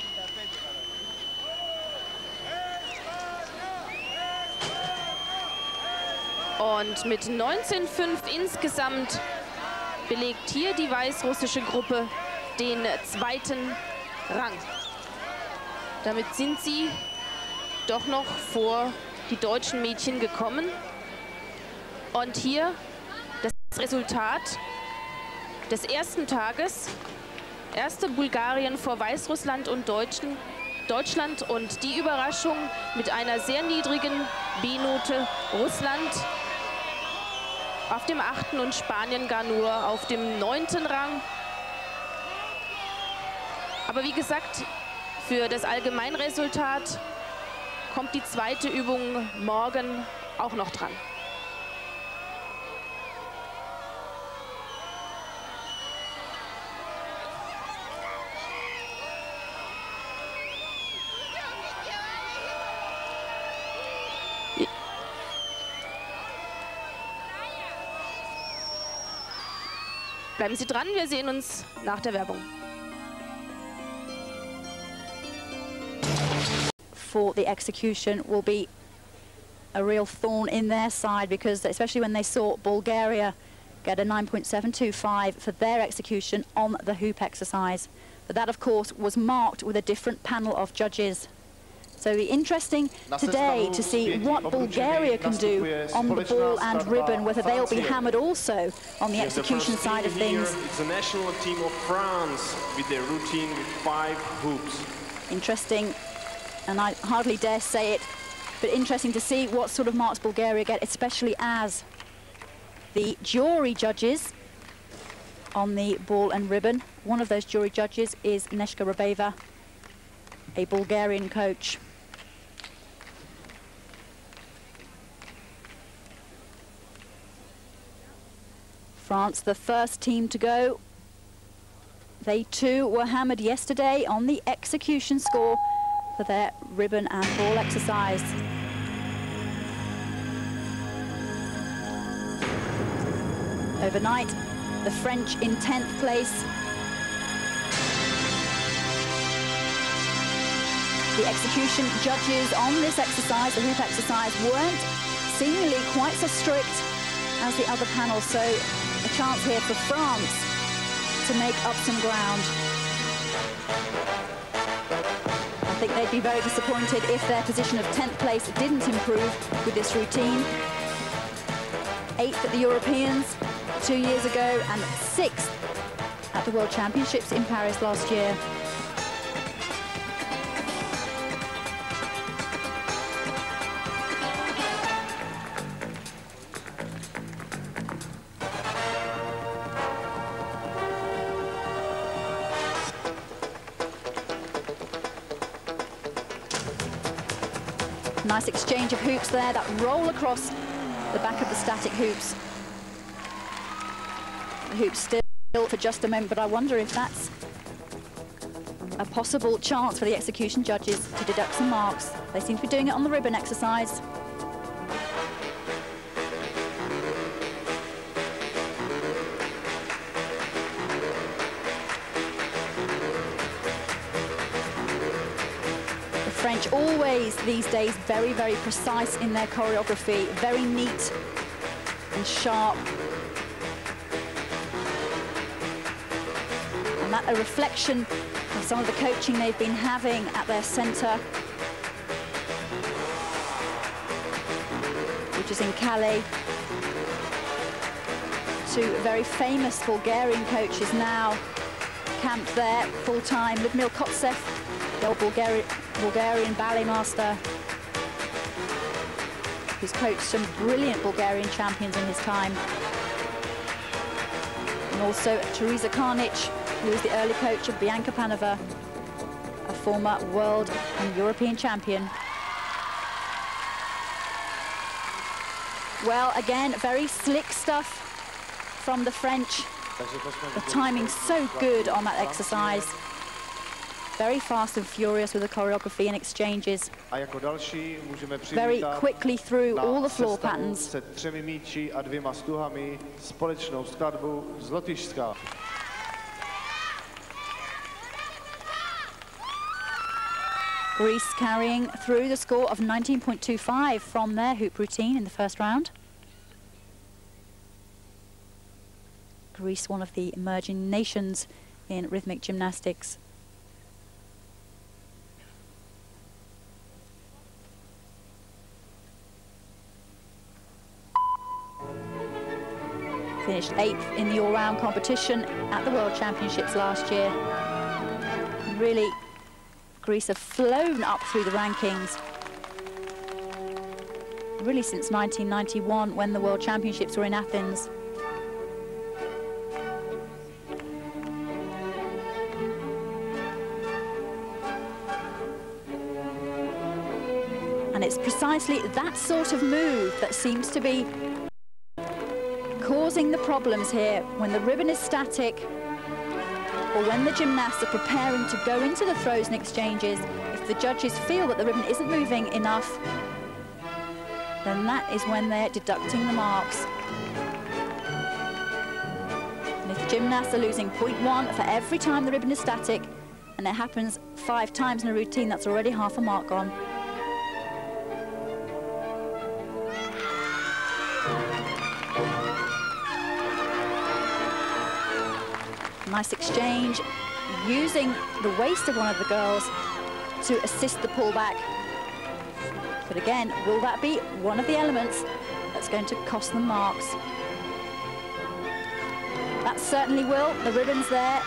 Und mit neunzehn fünf insgesamt belegt hier die weißrussische Gruppe den zweiten Rang. Damit sind sie doch noch vor die deutschen Mädchen gekommen. Und hier das Resultat des ersten Tages. Erste Bulgarien vor Weißrussland und Deutschen, Deutschland und die Überraschung mit einer sehr niedrigen B-Note Russland auf dem achten und Spanien gar nur auf dem neunten Rang. Aber wie gesagt, für das Allgemeinresultat kommt die zweite Übung morgen auch noch dran. Bleiben Sie dran, wir sehen uns nach der Werbung. For the execution will be a real thorn in their side, because especially when they saw Bulgaria get a nine point seven two five for their execution on the hoop exercise. But that, of course, was marked with a different panel of judges. So it'll be interesting today to see what Bulgaria can do on the ball and ribbon, whether they'll be hammered also on the execution side of things. It's the national team of France with their routine with five hoops. Interesting, and I hardly dare say it, but interesting to see what sort of marks Bulgaria get, especially as the jury judges on the ball and ribbon. One of those jury judges is Neshka Rabeva, a Bulgarian coach. France, the first team to go. They too were hammered yesterday on the execution score for their ribbon and ball exercise. Overnight, the French in tenth place. The execution judges on this exercise, the hoop exercise, weren't seemingly quite so strict as the other panels, so a chance here for France to make up some ground. I think they'd be very disappointed if their position of tenth place didn't improve with this routine. Eighth at the Europeans two years ago and sixth at the World Championships in Paris last year. Nice exchange of hoops there, that roll across the back of the static hoops. the hoop still for just a moment, but I wonder if that's a possible chance for the execution judges to deduct some marks. They seem to be doing it on the ribbon exercise. French always these days very, very precise in their choreography, very neat and sharp. And that a reflection of some of the coaching they've been having at their centre, which is in Calais. Two very famous Bulgarian coaches now camped there full-time. Lyudmila Kotsev, the old Bulgari Bulgarian ballet master, who's coached some brilliant Bulgarian champions in his time. And also Teresa Karnic, who is the early coach of Bianca Panova, a former world and European champion. Well, again, very slick stuff from the French. The timing's so good on that exercise. Very fast and furious with the choreography and exchanges. Very quickly through all the floor patterns. Greece carrying through the score of nineteen point two five from their hoop routine in the first round. Greece, one of the emerging nations in rhythmic gymnastics. Finished eighth in the all-round competition at the World Championships last year. And really, Greece have flown up through the rankings. Really since nineteen ninety-one, when the World Championships were in Athens. And it's precisely that sort of move that seems to be causing the problems here when the ribbon is static or when the gymnasts are preparing to go into the throws and exchanges. If the judges feel that the ribbon isn't moving enough, then that is when they're deducting the marks. And if gymnasts are losing point one for every time the ribbon is static, and it happens five times in a routine, that's already half a mark gone. Nice exchange, using the waist of one of the girls to assist the pullback. But again, will that be one of the elements that's going to cost them marks? That certainly will. The ribbon's there,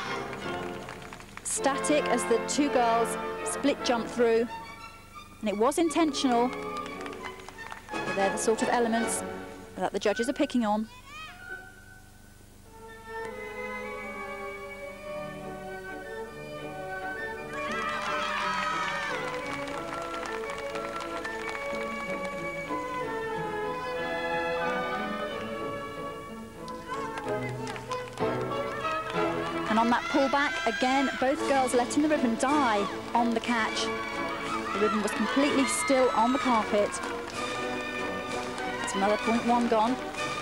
static as the two girls split jump through. And it was intentional. But they're the sort of elements that the judges are picking on. And on that pullback, again, both girls letting the ribbon die on the catch. The ribbon was completely still on the carpet. It's another point one gone.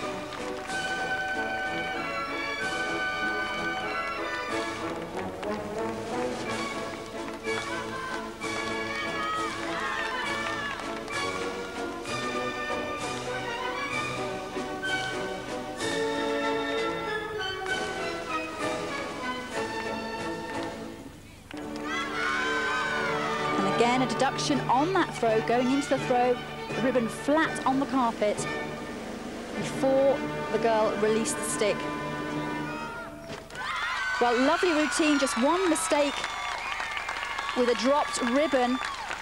Again, a deduction on that throw, going into the throw, the ribbon flat on the carpet before the girl released the stick. Well, lovely routine, just one mistake with a dropped ribbon.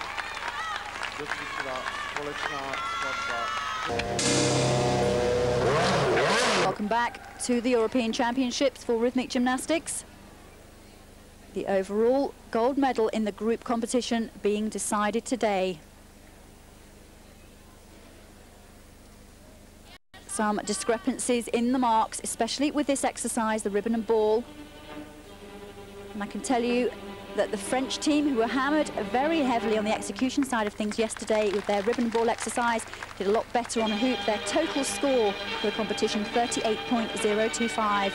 Welcome back to the European Championships for rhythmic gymnastics. The overall gold medal in the group competition being decided today. some discrepancies in the marks, especially with this exercise, the ribbon and ball. And I can tell you that the French team, who were hammered very heavily on the execution side of things yesterday with their ribbon and ball exercise, did a lot better on a hoop. Their total score for the competition, thirty-eight point zero two five.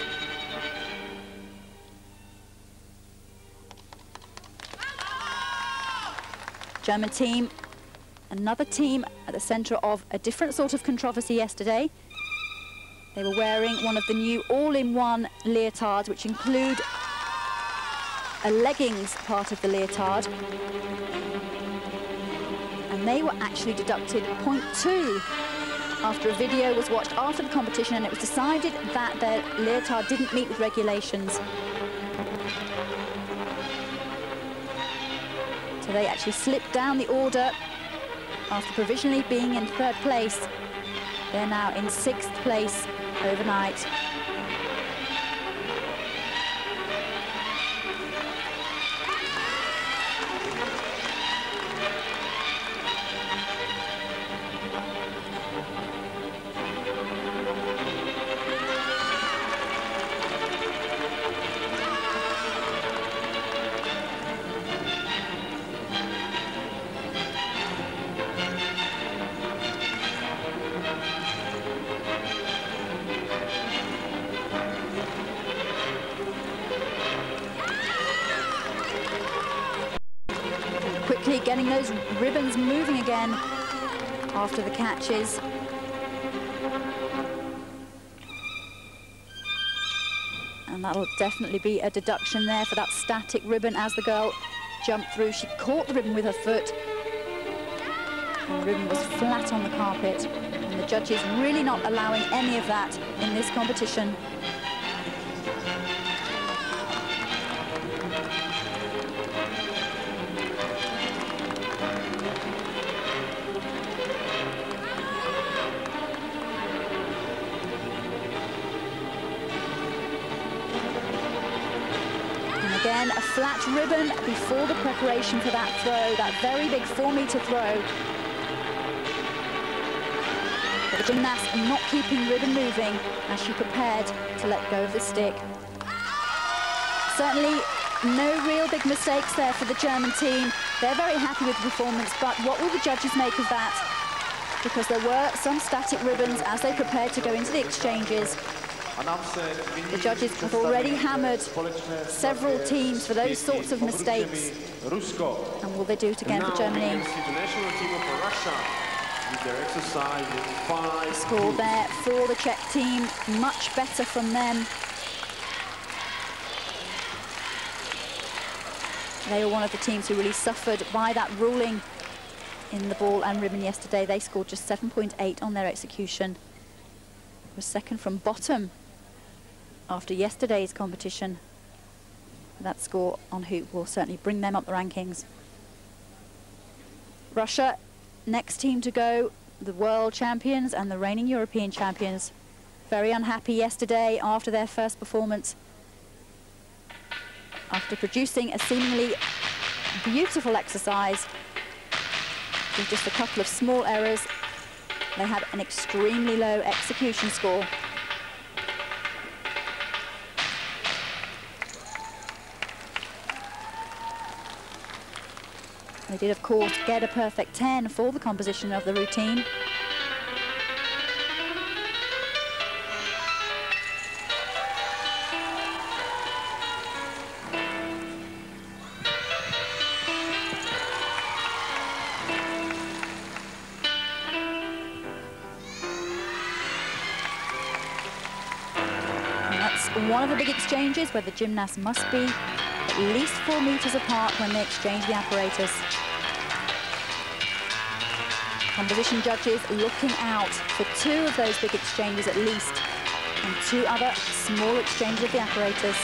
German team, another team at the centre of a different sort of controversy yesterday. They were wearing one of the new all-in-one leotards, which include a leggings part of the leotard. And they were actually deducted point two after a video was watched after the competition, and it was decided that their leotard didn't meet with regulations. So they actually slipped down the order after provisionally being in third place. They're now in sixth place overnight. Quickly getting those ribbons moving again after the catches. And that'll definitely be a deduction there for that static ribbon as the girl jumped through. She caught the ribbon with her foot. And the ribbon was flat on the carpet. And the judges really not allowing any of that in this competition. Again, a flat ribbon before the preparation for that throw, that very big four meter throw. But the gymnast not keeping ribbon moving as she prepared to let go of the stick. Certainly no real big mistakes there for the German team. They're very happy with the performance, but what will the judges make of that? Because there were some static ribbons as they prepared to go into the exchanges. The judges have already hammered several teams for those sorts of mistakes. And will they do it again for Germany? The score there for the Czech team, much better from them. They were one of the teams who really suffered by that ruling in the ball and ribbon yesterday. They scored just seven point eight on their execution. It was second from bottom after yesterday's competition. That score on hoop will certainly bring them up the rankings. Russia, next team to go, the world champions and the reigning European champions. Very unhappy yesterday after their first performance. After producing a seemingly beautiful exercise with just a couple of small errors, they had an extremely low execution score. They did, of course, get a perfect ten for the composition of the routine. And that's one of the big exchanges where the gymnasts must be at least four meters apart when they exchange the apparatus. Composition judges looking out for two of those big exchanges at least, and two other small exchanges of the apparatus.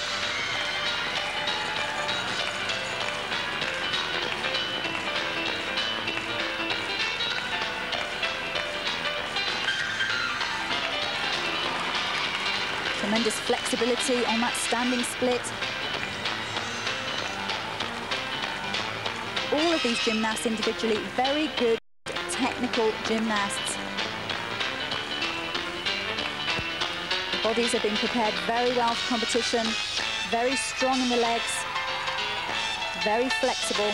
Tremendous flexibility on that standing split. All of these gymnasts individually very good technical gymnasts. Bodies have been prepared very well for competition, very strong in the legs, very flexible.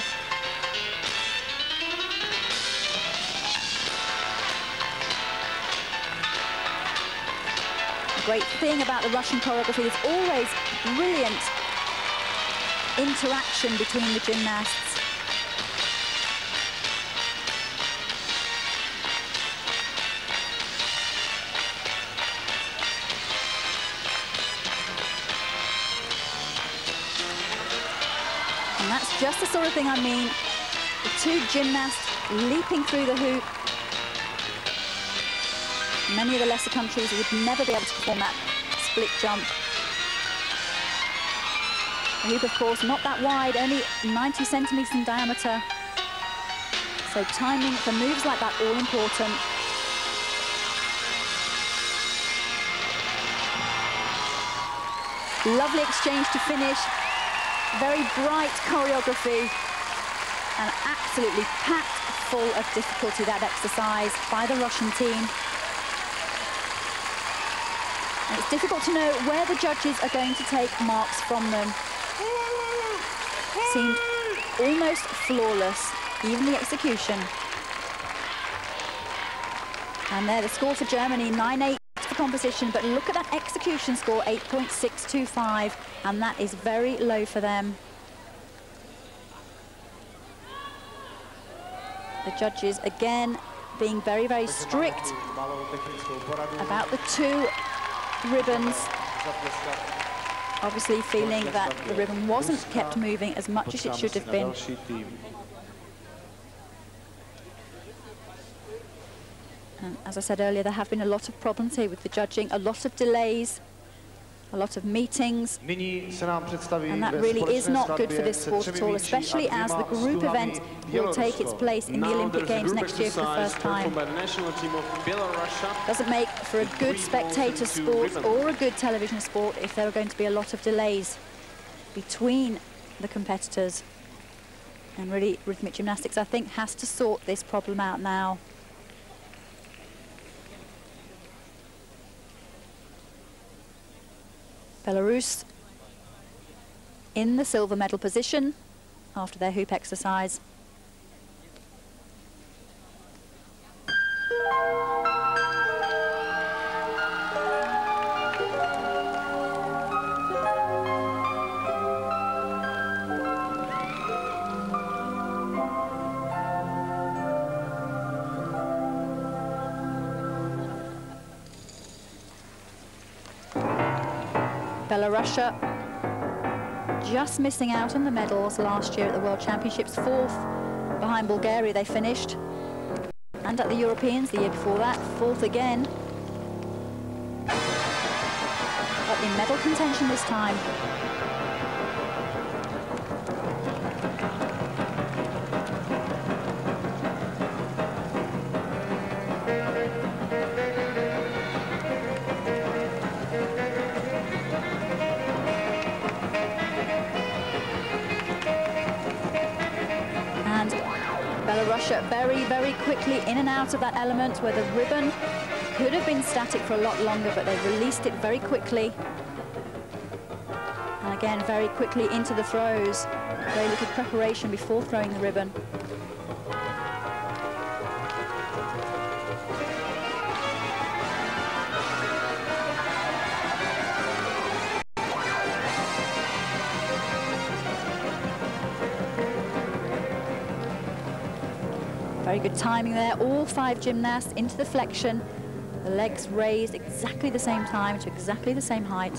The great thing about the Russian choreography is always brilliant interaction between the gymnasts. And that's just the sort of thing I mean. The two gymnasts leaping through the hoop. Many of the lesser countries would never be able to perform that split jump. The hoop, of course, not that wide, only ninety centimeters in diameter. So timing for moves like that, all important. Lovely exchange to finish. Very bright choreography and absolutely packed full of difficulty, that exercise by the Russian team. And it's difficult to know where the judges are going to take marks from them. Seemed almost flawless, even the execution. And there, the score for Germany, nine eight for composition, but look at that execution score, eight point six two five, and that is very low for them. The judges, again, being very, very strict about the two ribbons. Obviously feeling that the ribbon wasn't kept moving as much as it should have been. And as I said earlier, there have been a lot of problems here with the judging, a lot of delays, a lot of meetings, and that really is not good for this sport at all, especially as the group event will take its place in the Olympic Games next year for the first time. Doesn't make for a good spectator sport or a good television sport if there are going to be a lot of delays between the competitors. And really, Rhythmic Gymnastics, I think, has to sort this problem out now. Belarus in the silver medal position after their hoop exercise. Belarus just missing out on the medals last year at the World Championships, fourth behind Bulgaria they finished, and at the Europeans the year before that, fourth again, but in medal contention this time. Belarus very, very quickly in and out of that element where the ribbon could have been static for a lot longer, but they released it very quickly. And again, very quickly into the throws. Very little preparation before throwing the ribbon. Very good timing there, all five gymnasts into the flexion, the legs raised exactly the same time to exactly the same height.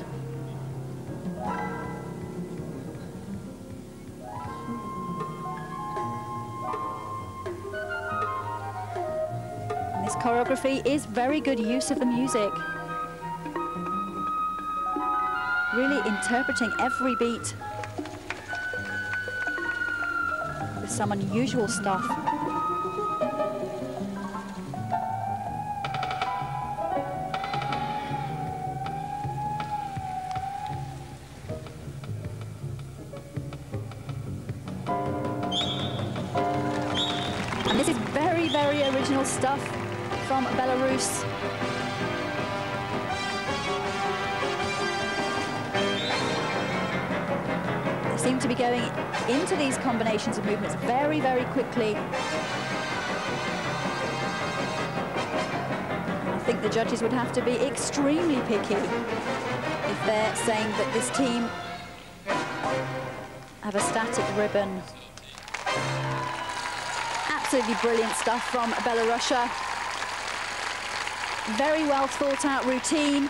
And this choreography is very good use of the music. Really interpreting every beat with some unusual stuff. And this is very, very original stuff from Belarus. They seem to be going into these combinations of movements very, very quickly. I think the judges would have to be extremely picky if they're saying that this team have a static ribbon. Absolutely brilliant stuff from Belarusia. Very well thought out routine.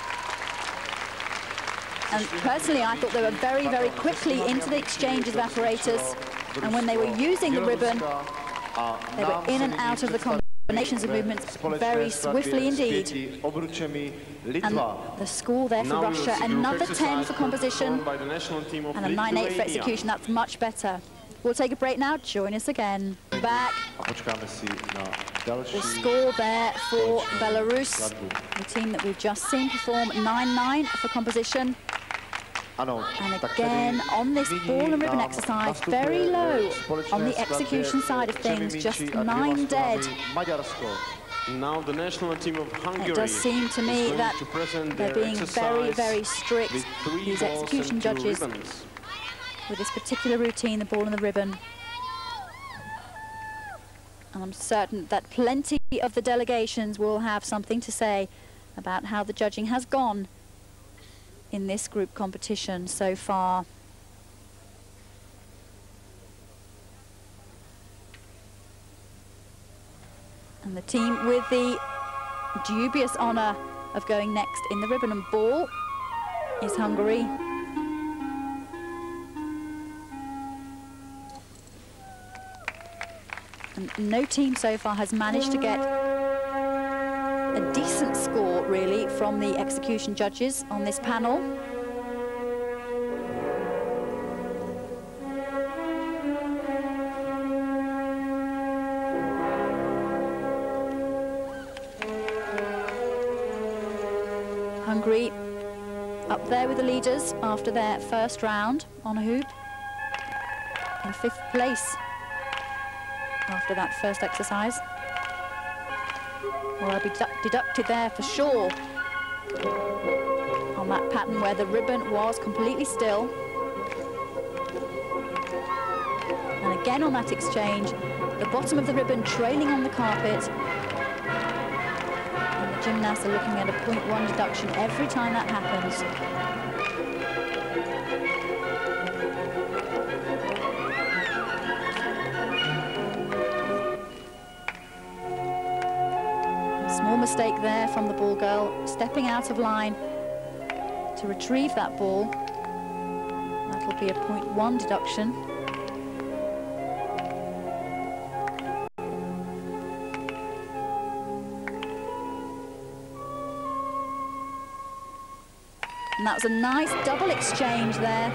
And personally, I thought they were very, very quickly into the exchanges of apparatus. And when they were using the ribbon, they were in and out of the combinations of movements very swiftly indeed. And the score there for Russia, another ten for composition and a nine eight for execution. That's much better. We'll take a break now. Join us again. Back. The score there for Belarus, the team that we've just seen perform nine nine for composition. And again, on this ball and ribbon exercise, very low on the execution side of things, just nine dead. Now the national team of Hungary. It does seem to me that they're being very, very strict, these execution judges, ribbons. With this particular routine, the ball and the ribbon. And I'm certain that plenty of the delegations will have something to say about how the judging has gone in this group competition so far. And the team with the dubious honour of going next in the ribbon and ball is Hungary. And no team so far has managed to get a decent score, really, from the execution judges on this panel. Hungary up there with the leaders after their first round on a hoop, in fifth place after that first exercise. Well, they'll be deducted there for sure on that pattern where the ribbon was completely still. And again on that exchange, the bottom of the ribbon trailing on the carpet. And the gymnasts are looking at a point one deduction every time that happens. Small mistake there from the ball girl, stepping out of line to retrieve that ball. That'll be a point one deduction. And that was a nice double exchange there.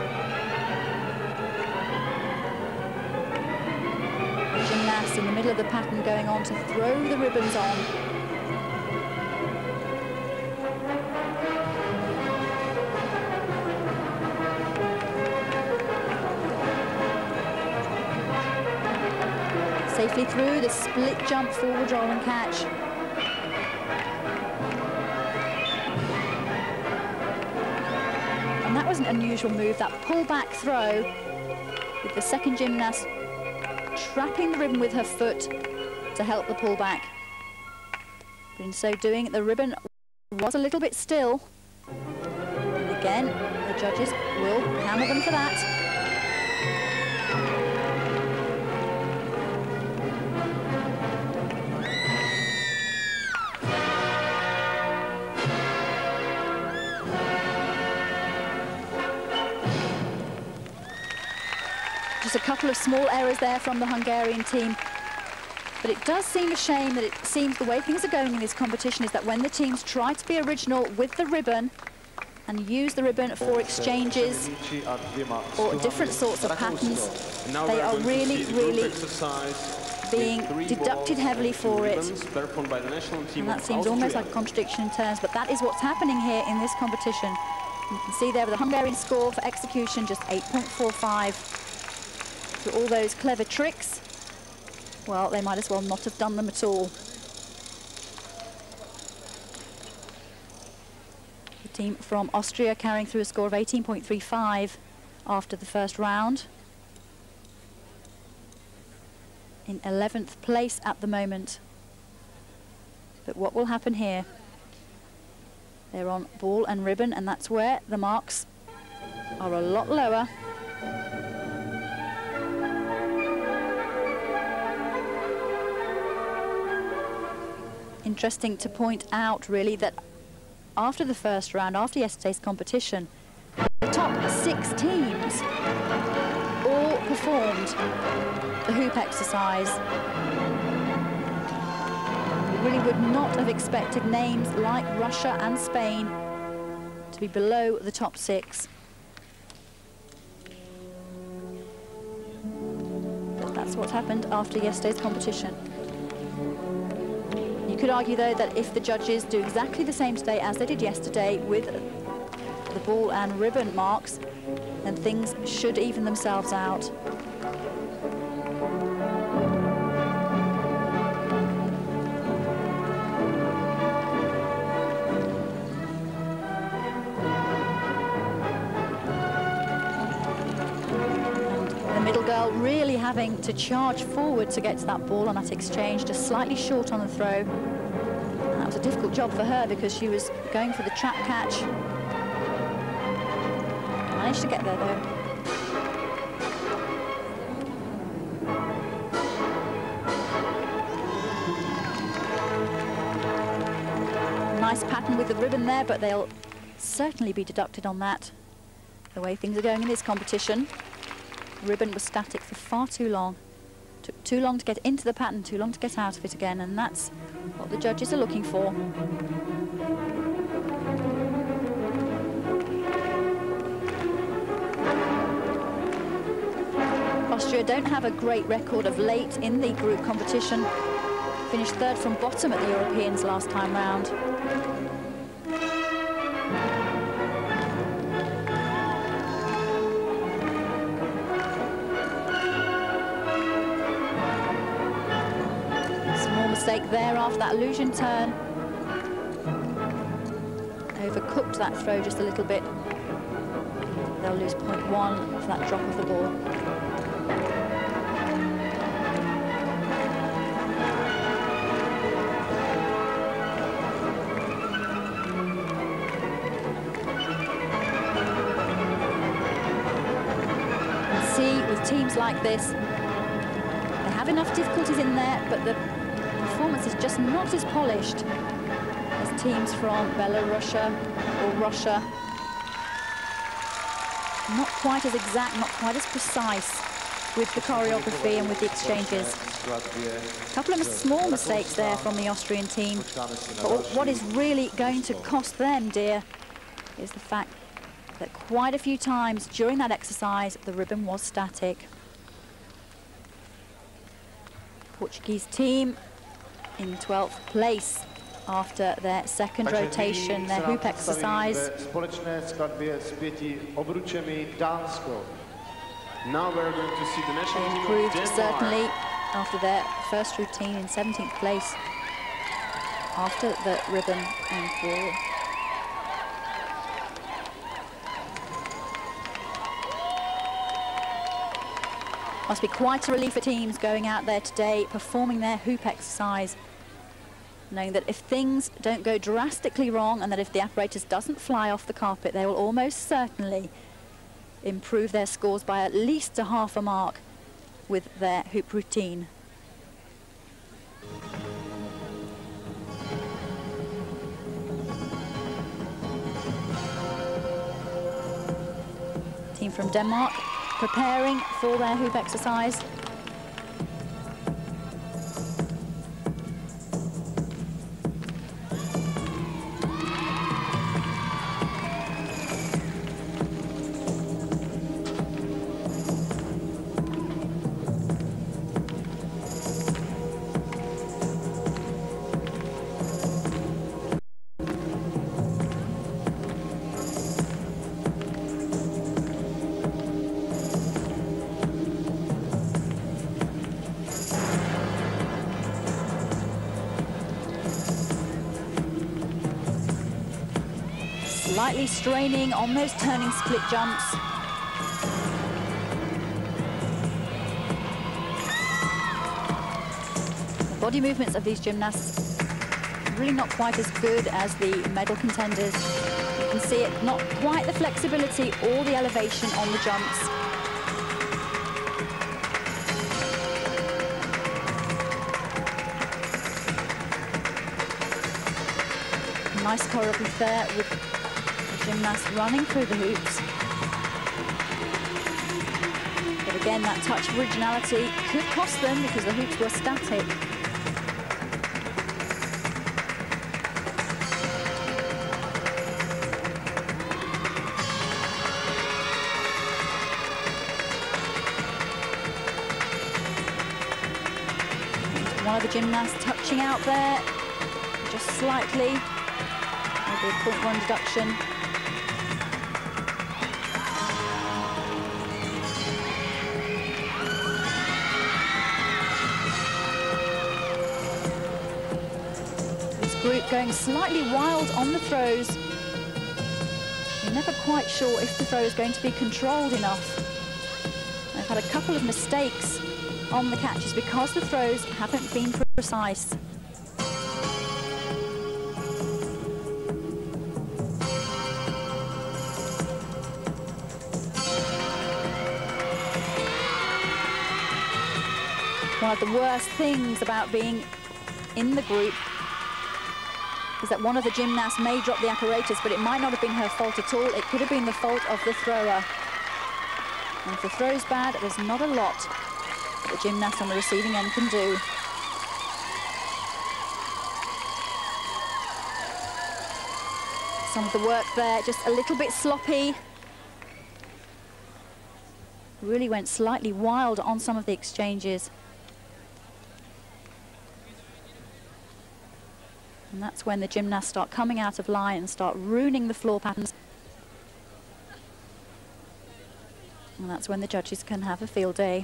The gymnast in the middle of the pattern going on to throw the ribbons on. Safely through the split jump forward roll and catch. And that was an unusual move, that pull-back throw, with the second gymnast trapping the ribbon with her foot to help the pullback. But in so doing, the ribbon was a little bit still. And again, the judges will hammer them for that. Just a couple of small errors there from the Hungarian team. But it does seem a shame that it seems the way things are going in this competition is that when the teams try to be original with the ribbon and use the ribbon for exchanges or different sorts of patterns, they are really, really being deducted heavily for it. And that seems almost like a contradiction in terms, but that is what's happening here in this competition. You can see there with the Hungarian score for execution, just eight point four five. For all those clever tricks, well, they might as well not have done them at all. The team from Austria carrying through a score of eighteen point three five after the first round. In eleventh place at the moment. But what will happen here? They're on ball and ribbon, and that's where the marks are a lot lower. Interesting to point out, really, that after the first round, after yesterday's competition, the top six teams all performed the hoop exercise. We really would not have expected names like Russia and Spain to be below the top six. But that's what happened after yesterday's competition. You could argue, though, that if the judges do exactly the same today as they did yesterday with the ball and ribbon marks, then things should even themselves out. Girl really having to charge forward to get to that ball on that exchange, just slightly short on the throw. And that was a difficult job for her because she was going for the trap catch. Managed to get there though. Nice pattern with the ribbon there, but they'll certainly be deducted on that, the way things are going in this competition. Ribbon was static for far too long. Took too long to get into the pattern, too long to get out of it again, and that's what the judges are looking for. Austria don't have a great record of late in the group competition. Finished third from bottom at the Europeans last time round. Mistake there after that illusion turn. Overcooked that throw just a little bit. They'll lose point one for that drop of the ball. And see, with teams like this, they have enough difficulties in there, but the performance is just not as polished as teams from Belarus or Russia. Not quite as exact, not quite as precise with the choreography and with the exchanges. A couple of small mistakes there from the Austrian team. But what is really going to cost them, dear, is the fact that quite a few times during that exercise the ribbon was static. Portuguese team in twelfth place after their second rotation, their hoop exercise. Now we're going to see the national team improved of Denmark. Certainly after their first routine in seventeenth place after the ribbon and ball. Must be quite a relief for teams going out there today performing their hoop exercise, knowing that if things don't go drastically wrong and that if the apparatus doesn't fly off the carpet, they will almost certainly improve their scores by at least a half a mark with their hoop routine. Team from Denmark preparing for their hoop exercise. Slightly straining on those turning split jumps. body movements of these gymnasts really not quite as good as the medal contenders. You can see it, not quite the flexibility or the elevation on the jumps. Nice choreography there with the gymnast running through the hoops. But again, that touch of originality could cost them because the hoops were static. One of the gymnasts touching out there, just slightly, maybe a point one deduction. This group going slightly wild on the throws. You're never quite sure if the throw is going to be controlled enough. They've had a couple of mistakes on the catches because the throws haven't been precise. One of the worst things about being in the group is that one of the gymnasts may drop the apparatus, but it might not have been her fault at all. It could have been the fault of the thrower. And if the throw's bad, there's not a lot the gymnast on the receiving end can do. Some of the work there just a little bit sloppy. Really went slightly wild on some of the exchanges. And that's when the gymnasts start coming out of line and start ruining the floor patterns. And that's when the judges can have a field day.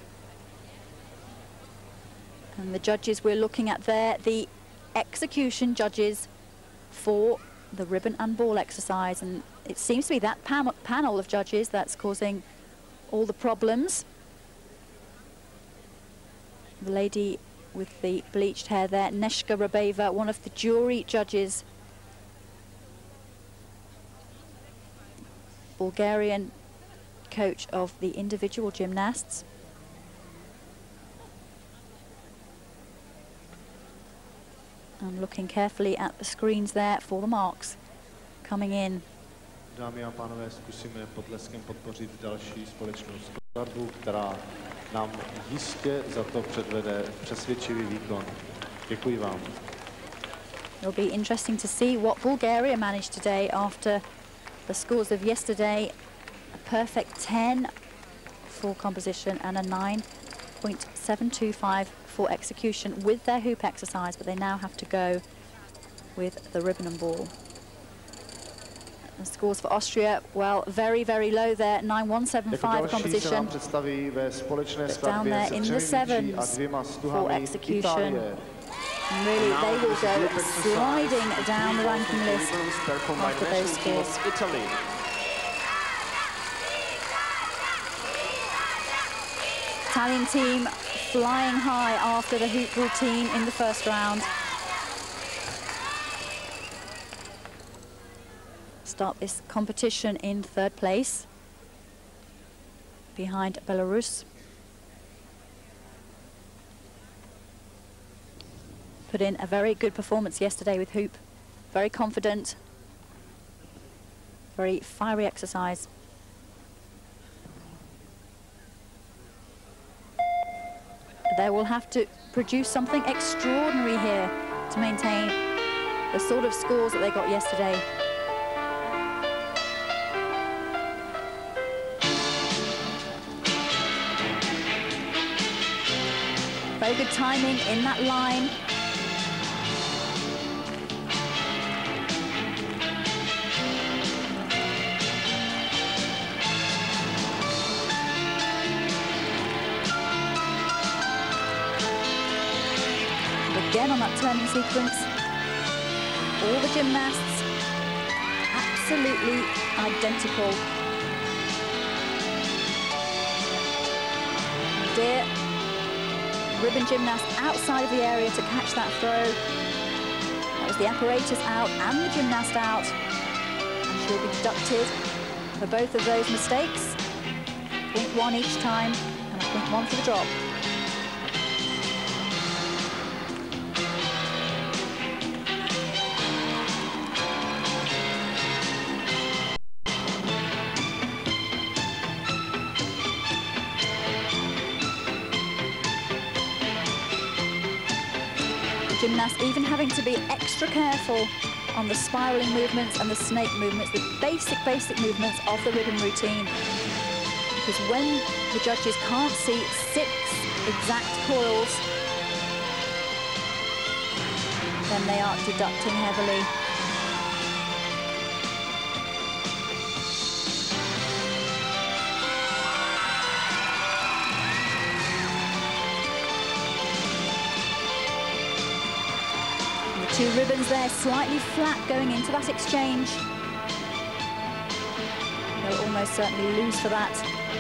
And the judges we're looking at there, the execution judges for the ribbon and ball exercise. And it seems to be that pan panel of judges that's causing all the problems. The lady with the bleached hair there, Neshka Rabeva, one of the jury judges. Bulgarian coach of the individual gymnasts. I'm looking carefully at the screens there for the marks coming in. Dámy a pánové, zkusíme potleskem podpořit další společnou skladbu, která nám jistě za to předvede přesvědčivý výkon. Děkuji vám. It'll be interesting to see what Bulgaria managed today after the scores of yesterday. A perfect ten for composition and a nine point seven two five for execution with their hoop exercise, but they now have to go with the ribbon and ball. The scores for Austria, well, very, very low there, nine one seven five composition. But down there in the sevens for execution. And really, they will go sliding down the ranking list after those scores. Italy. Italian team flying high after the hoop routine in the first round. Start this competition in third place, behind Belarus. Put in a very good performance yesterday with hoop. Very confident, very fiery exercise. They will have to produce something extraordinary here to maintain the sort of scores that they got yesterday. Very good timing in that line. Again on that turning sequence, all the gymnasts absolutely identical. Dear ribbon gymnast outside of the area to catch that throw. That was the apparatus out and the gymnast out. And she'll be deducted for both of those mistakes. Point one each time, and a point one for the drop. Gymnast even having to be extra careful on the spiraling movements and the snake movements, the basic, basic movements of the ribbon routine. Because when the judges can't see six exact coils, then they are deducting heavily. Two ribbons there, slightly flat going into that exchange. They'll almost certainly lose for that.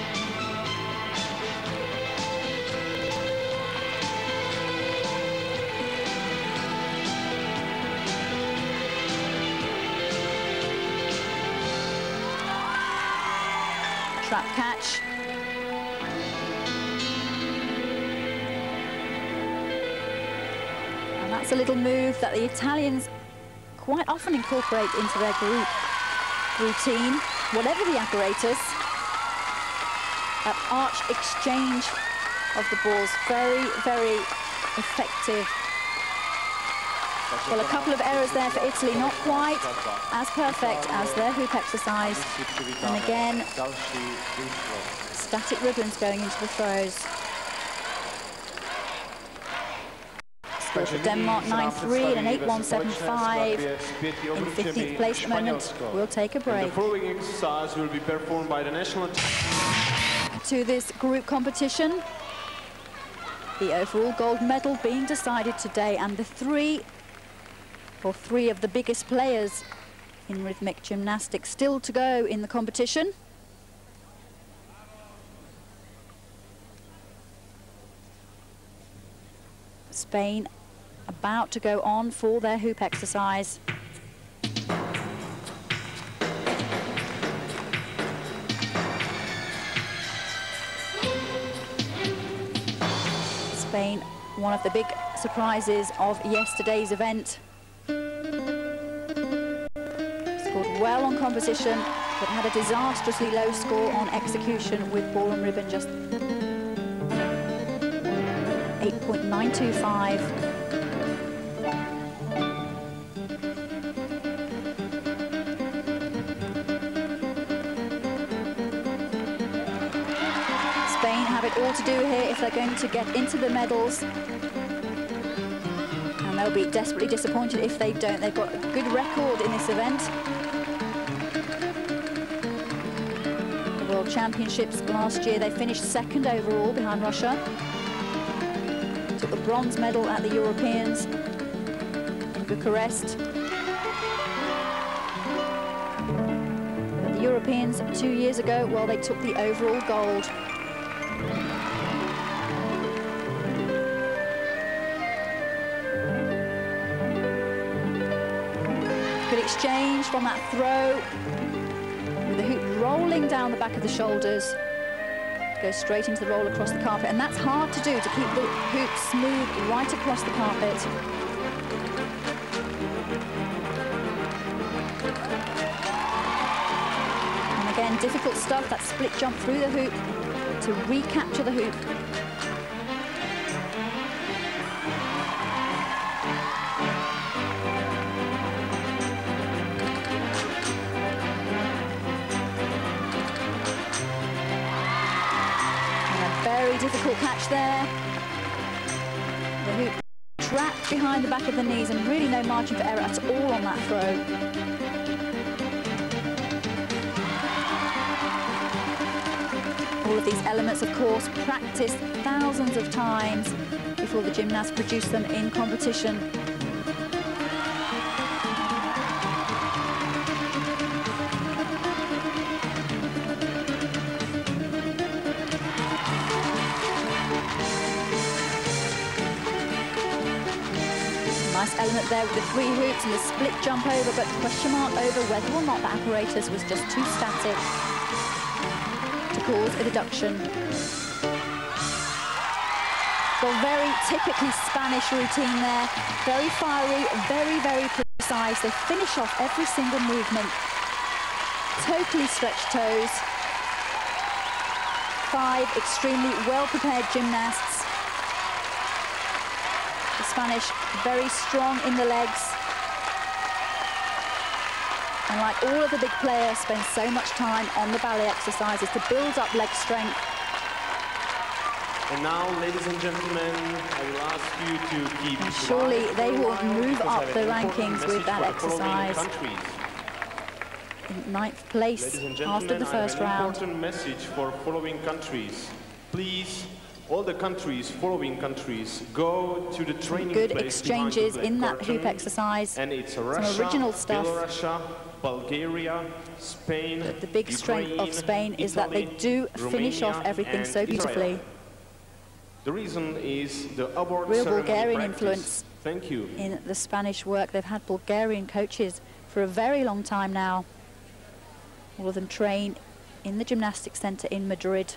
Trap catch. That's a little move that the Italians quite often incorporate into their group routine, whatever the apparatus. That arch exchange of the balls, very, very effective. Well, a couple of errors there for Italy, not quite as perfect as their hoop exercise. And again, static ribbons going into the throws. Score for Denmark nine three and an eight one seven five in fifteenth place at the moment. We'll take a break. The following exercise will be performed by the national team. To this group competition, the overall gold medal being decided today, and the three or three of the biggest players in rhythmic gymnastics still to go in the competition. Spain about to go on for their hoop exercise. Spain, one of the big surprises of yesterday's event. Scored well on composition, but had a disastrously low score on execution with ball and ribbon, just eight point nine two five. Spain have it all to do here if they're going to get into the medals. And they'll be desperately disappointed if they don't. They've got a good record in this event. The World Championships last year, they finished second overall behind Russia. Took the bronze medal at the Europeans in Bucharest. But the Europeans two years ago, well, they took the overall gold. Good exchange from that throw, with the hoop rolling down the back of the shoulders. Goes straight into the roll across the carpet, and that's hard to do, to keep the hoop smooth right across the carpet. And again, difficult stuff, that split jump through the hoop to recapture the hoop. Very difficult catch there. The hoop trapped behind the back of the knees, and really no margin for error at all on that throw. All of these elements, of course, practiced thousands of times before the gymnasts produce them in competition. nice element there with the three hoops and the split jump over, but question mark over whether or not the apparatus was just too static to cause a deduction. Well, very typically Spanish routine there. Very fiery, very, very precise. They finish off every single movement. Totally stretched toes. Five extremely well-prepared gymnasts. The Spanish very strong in the legs. And like all of the big players, spend so much time on the ballet exercises to build up leg strength. And now, ladies and gentlemen, I will ask you to keep... And surely they will move up the rankings with that exercise. In ninth place after the first round. Ladies and gentlemen, I have an important message for following countries. Please, all the countries, following countries, go to the training Good place exchanges behind the in that curtain. hoop exercise. And it's Some Russia, original stuff. Belarus, Bulgaria, Spain, The big strength Ukraine, of Spain is that they Italy, do finish Romania, off everything and so beautifully. Israel. The reason is the award Real ceremony Bulgarian practice. influence Thank you. in the Spanish work. They've had Bulgarian coaches for a very long time now. All of them train in the gymnastics center in Madrid.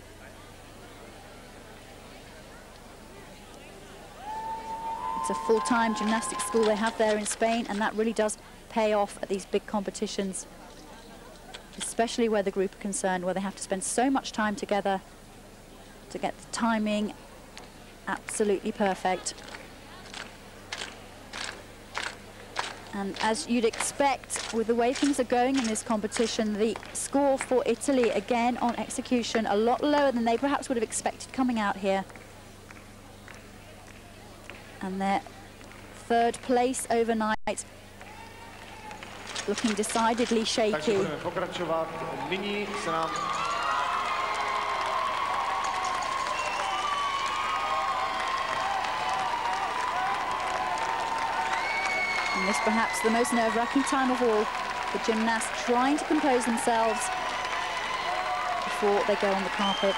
It's a full-time gymnastics school they have there in Spain, and that really does pay off at these big competitions, especially where the group are concerned, where they have to spend so much time together to get the timing absolutely perfect. And as you'd expect, with the way things are going in this competition, the score for Italy, again on execution, a lot lower than they perhaps would have expected coming out here. And their third place overnight, looking decidedly shaky. And this perhaps the most nerve-wracking time of all, the gymnasts trying to compose themselves before they go on the carpet.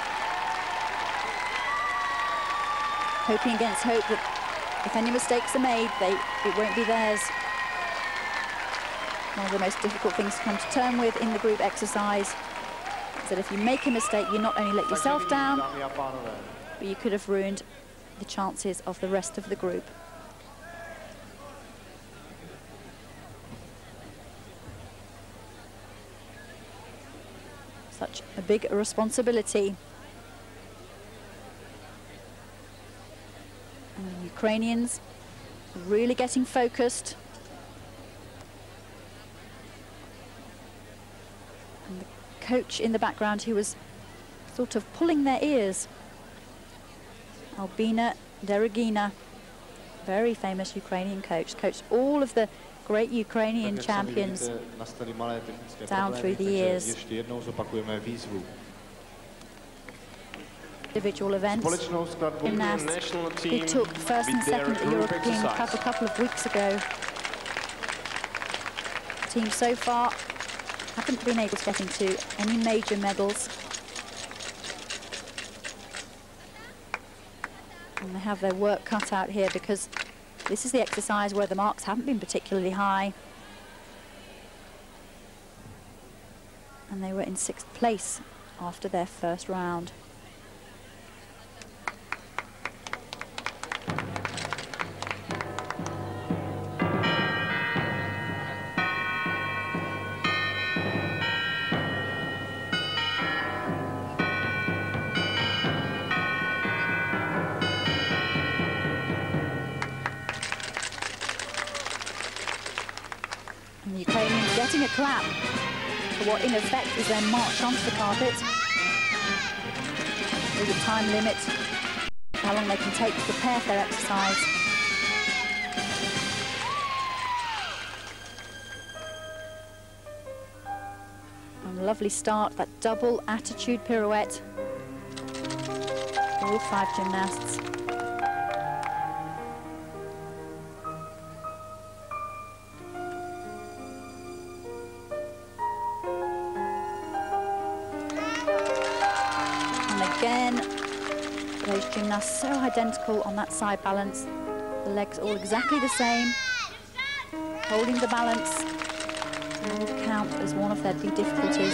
Hoping against hope that if any mistakes are made, they, it won't be theirs. One of the most difficult things to come to terms with in the group exercise is that if you make a mistake, you not only let yourself down, but you could have ruined the chances of the rest of the group. Such a big responsibility. And the Ukrainians really getting focused. And the coach in the background who was sort of pulling their ears. Albina Derogina, very famous Ukrainian coach, coached all of the great Ukrainian champions down through the years. Individual events, gymnasts who took first and second at the European Cup a couple of weeks ago. The team so far haven't been able to get into any major medals. And they have their work cut out here because this is the exercise where the marks haven't been particularly high. And they were in sixth place after their first round. Getting a clap for what in effect is their march onto the carpet. There's a time limit, how long they can take to prepare for their exercise. And a lovely start, that double attitude pirouette. All five gymnasts. Again, those gymnasts so identical on that side balance. The legs all exactly the same, holding the balance. And will count as one of their big difficulties.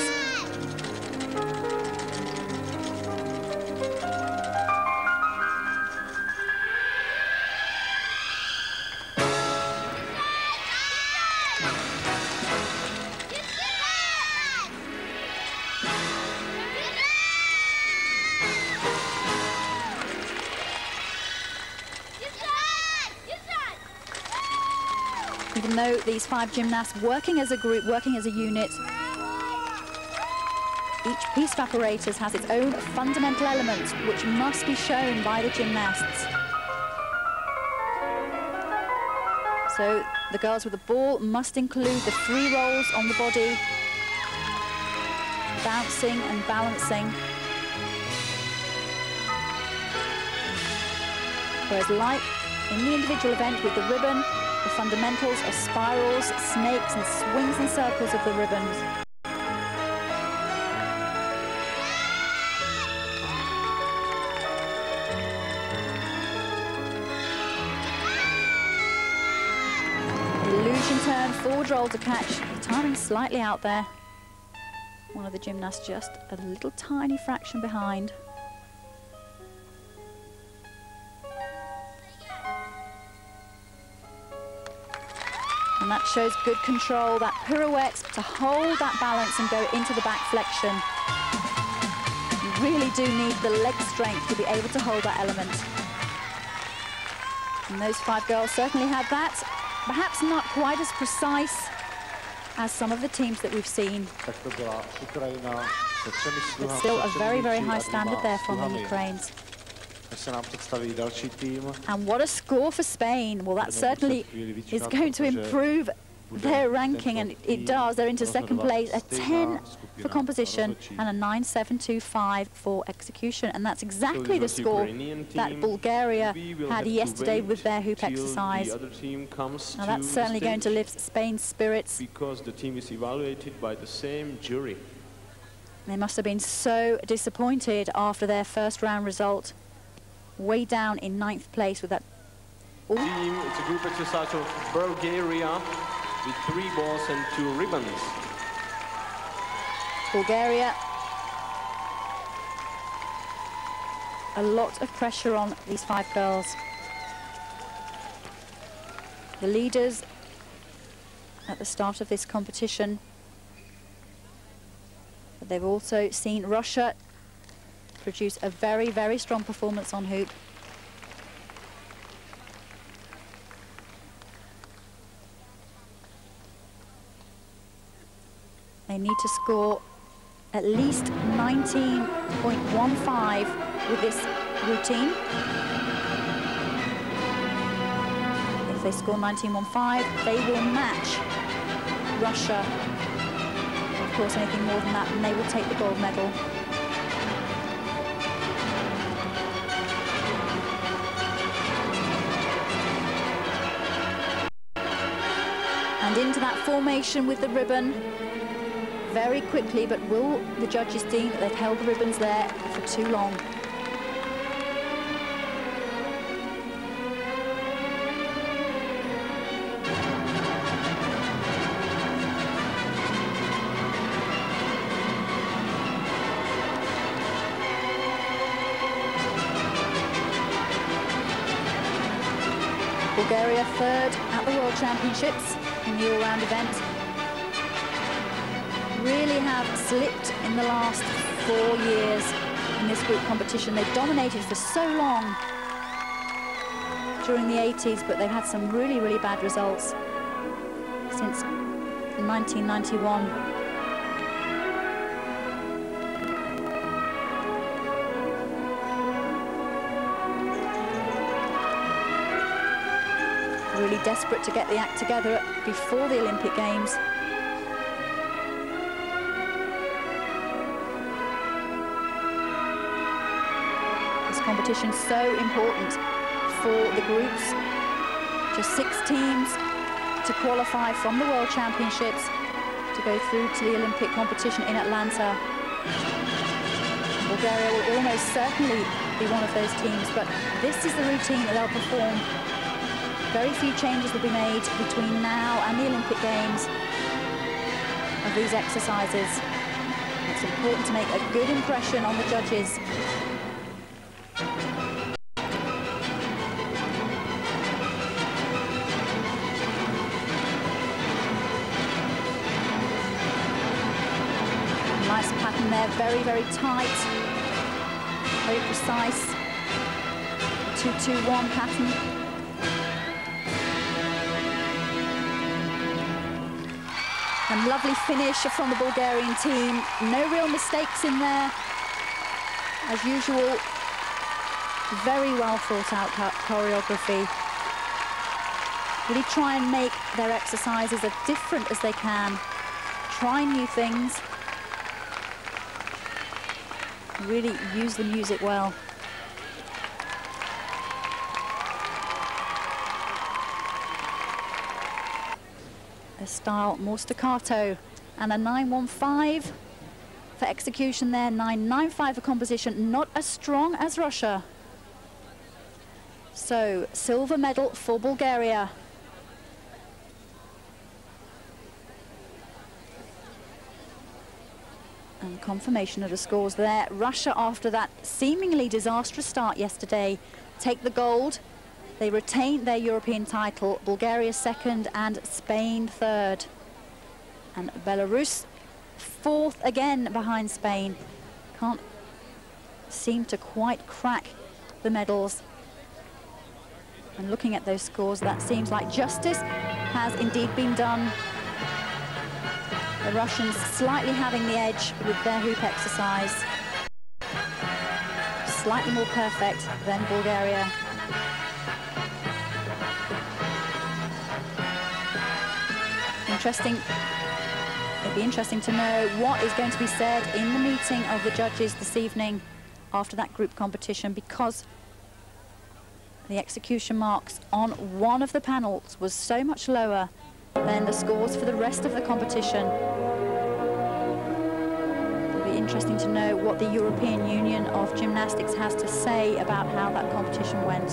Even though these five gymnasts working as a group, working as a unit, each piece of apparatus has its own fundamental elements which must be shown by the gymnasts. So the girls with the ball must include the three rolls on the body, bouncing and balancing. Whereas like in the individual event with the ribbon, the fundamentals are spirals, snakes and swings and circles of the ribbons. Illusion turn, forward roll to catch, timing slightly out there. One of the gymnasts just a little tiny fraction behind. And that shows good control, that pirouette to hold that balance and go into the back flexion. You really do need the leg strength to be able to hold that element. And those five girls certainly had that. Perhaps not quite as precise as some of the teams that we've seen. But still a very, very high standard there from the Ukraines. And what a score for Spain. Well, that certainly is going to improve their ranking, and it does. They're into second place, a ten for composition and a nine seven two five for execution. And that's exactly the score that Bulgaria had yesterday with their hoop exercise. Now that's certainly going to lift Spain's spirits. Because the team is evaluated by the same jury. They must have been so disappointed after their first round result. Way down in ninth place with that. Ooh. Team, it's a group exercise of Bulgaria with three balls and two ribbons. Bulgaria. A lot of pressure on these five girls. The leaders at the start of this competition. But they've also seen Russia produce a very, very strong performance on hoop. They need to score at least nineteen point one five with this routine. If they score nineteen point one five, they will match Russia. Of course, anything more than that, and they will take the gold medal. And into that formation with the ribbon very quickly, but will the judges deem that they've held the ribbons there for too long? Bulgaria third at the World Championships in the all-round event. Really have slipped in the last four years in this group competition. They've dominated for so long during the eighties, but they've had some really, really bad results since nineteen ninety-one. Really desperate to get the act together before the Olympic Games. This competition is so important for the groups. Just six teams to qualify from the World Championships to go through to the Olympic competition in Atlanta. Bulgaria will almost certainly be one of those teams, but this is the routine that they'll perform Very few changes will be made between now and the Olympic Games of these exercises. It's important to make a good impression on the judges. Nice pattern there, very, very tight, very precise. two two one pattern. And lovely finish from the Bulgarian team. No real mistakes in there. As usual, very well thought out choreography. Really try and make their exercises as different as they can. Try new things. Really use the music well. A style more staccato, and a nine one five for execution there, nine nine five for composition, not as strong as Russia. So, silver medal for Bulgaria. And confirmation of the scores there. Russia, after that seemingly disastrous start yesterday, take the gold. They retain their European title. Bulgaria second and Spain third. And Belarus fourth again behind Spain. Can't seem to quite crack the medals. And looking at those scores, that seems like justice has indeed been done. The Russians slightly having the edge with their hoop exercise. Slightly more perfect than Bulgaria. Interesting. It'd be interesting to know what is going to be said in the meeting of the judges this evening after that group competition, because the execution marks on one of the panels was so much lower than the scores for the rest of the competition. It'll be interesting to know what the European Union of Gymnastics has to say about how that competition went.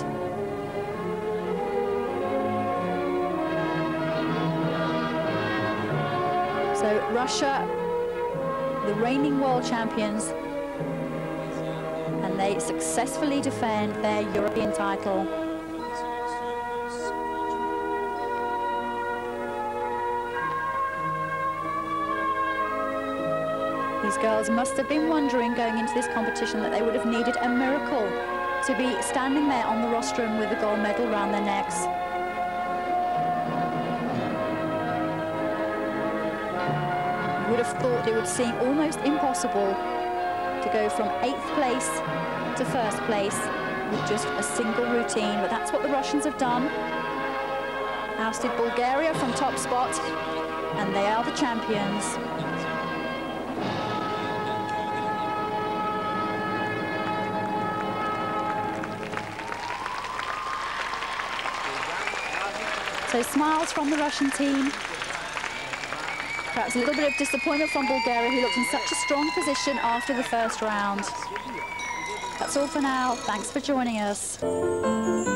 So Russia, the reigning world champions, and they successfully defend their European title. These girls must have been wondering going into this competition that they would have needed a miracle to be standing there on the rostrum with the gold medal around their necks. Would have thought it would seem almost impossible to go from eighth place to first place with just a single routine, but that's what the Russians have done. Ousted Bulgaria from top spot, and they are the champions. So smiles from the Russian team. Perhaps a little bit of disappointment from Bulgaria, who looked in such a strong position after the first round. That's all for now. Thanks for joining us.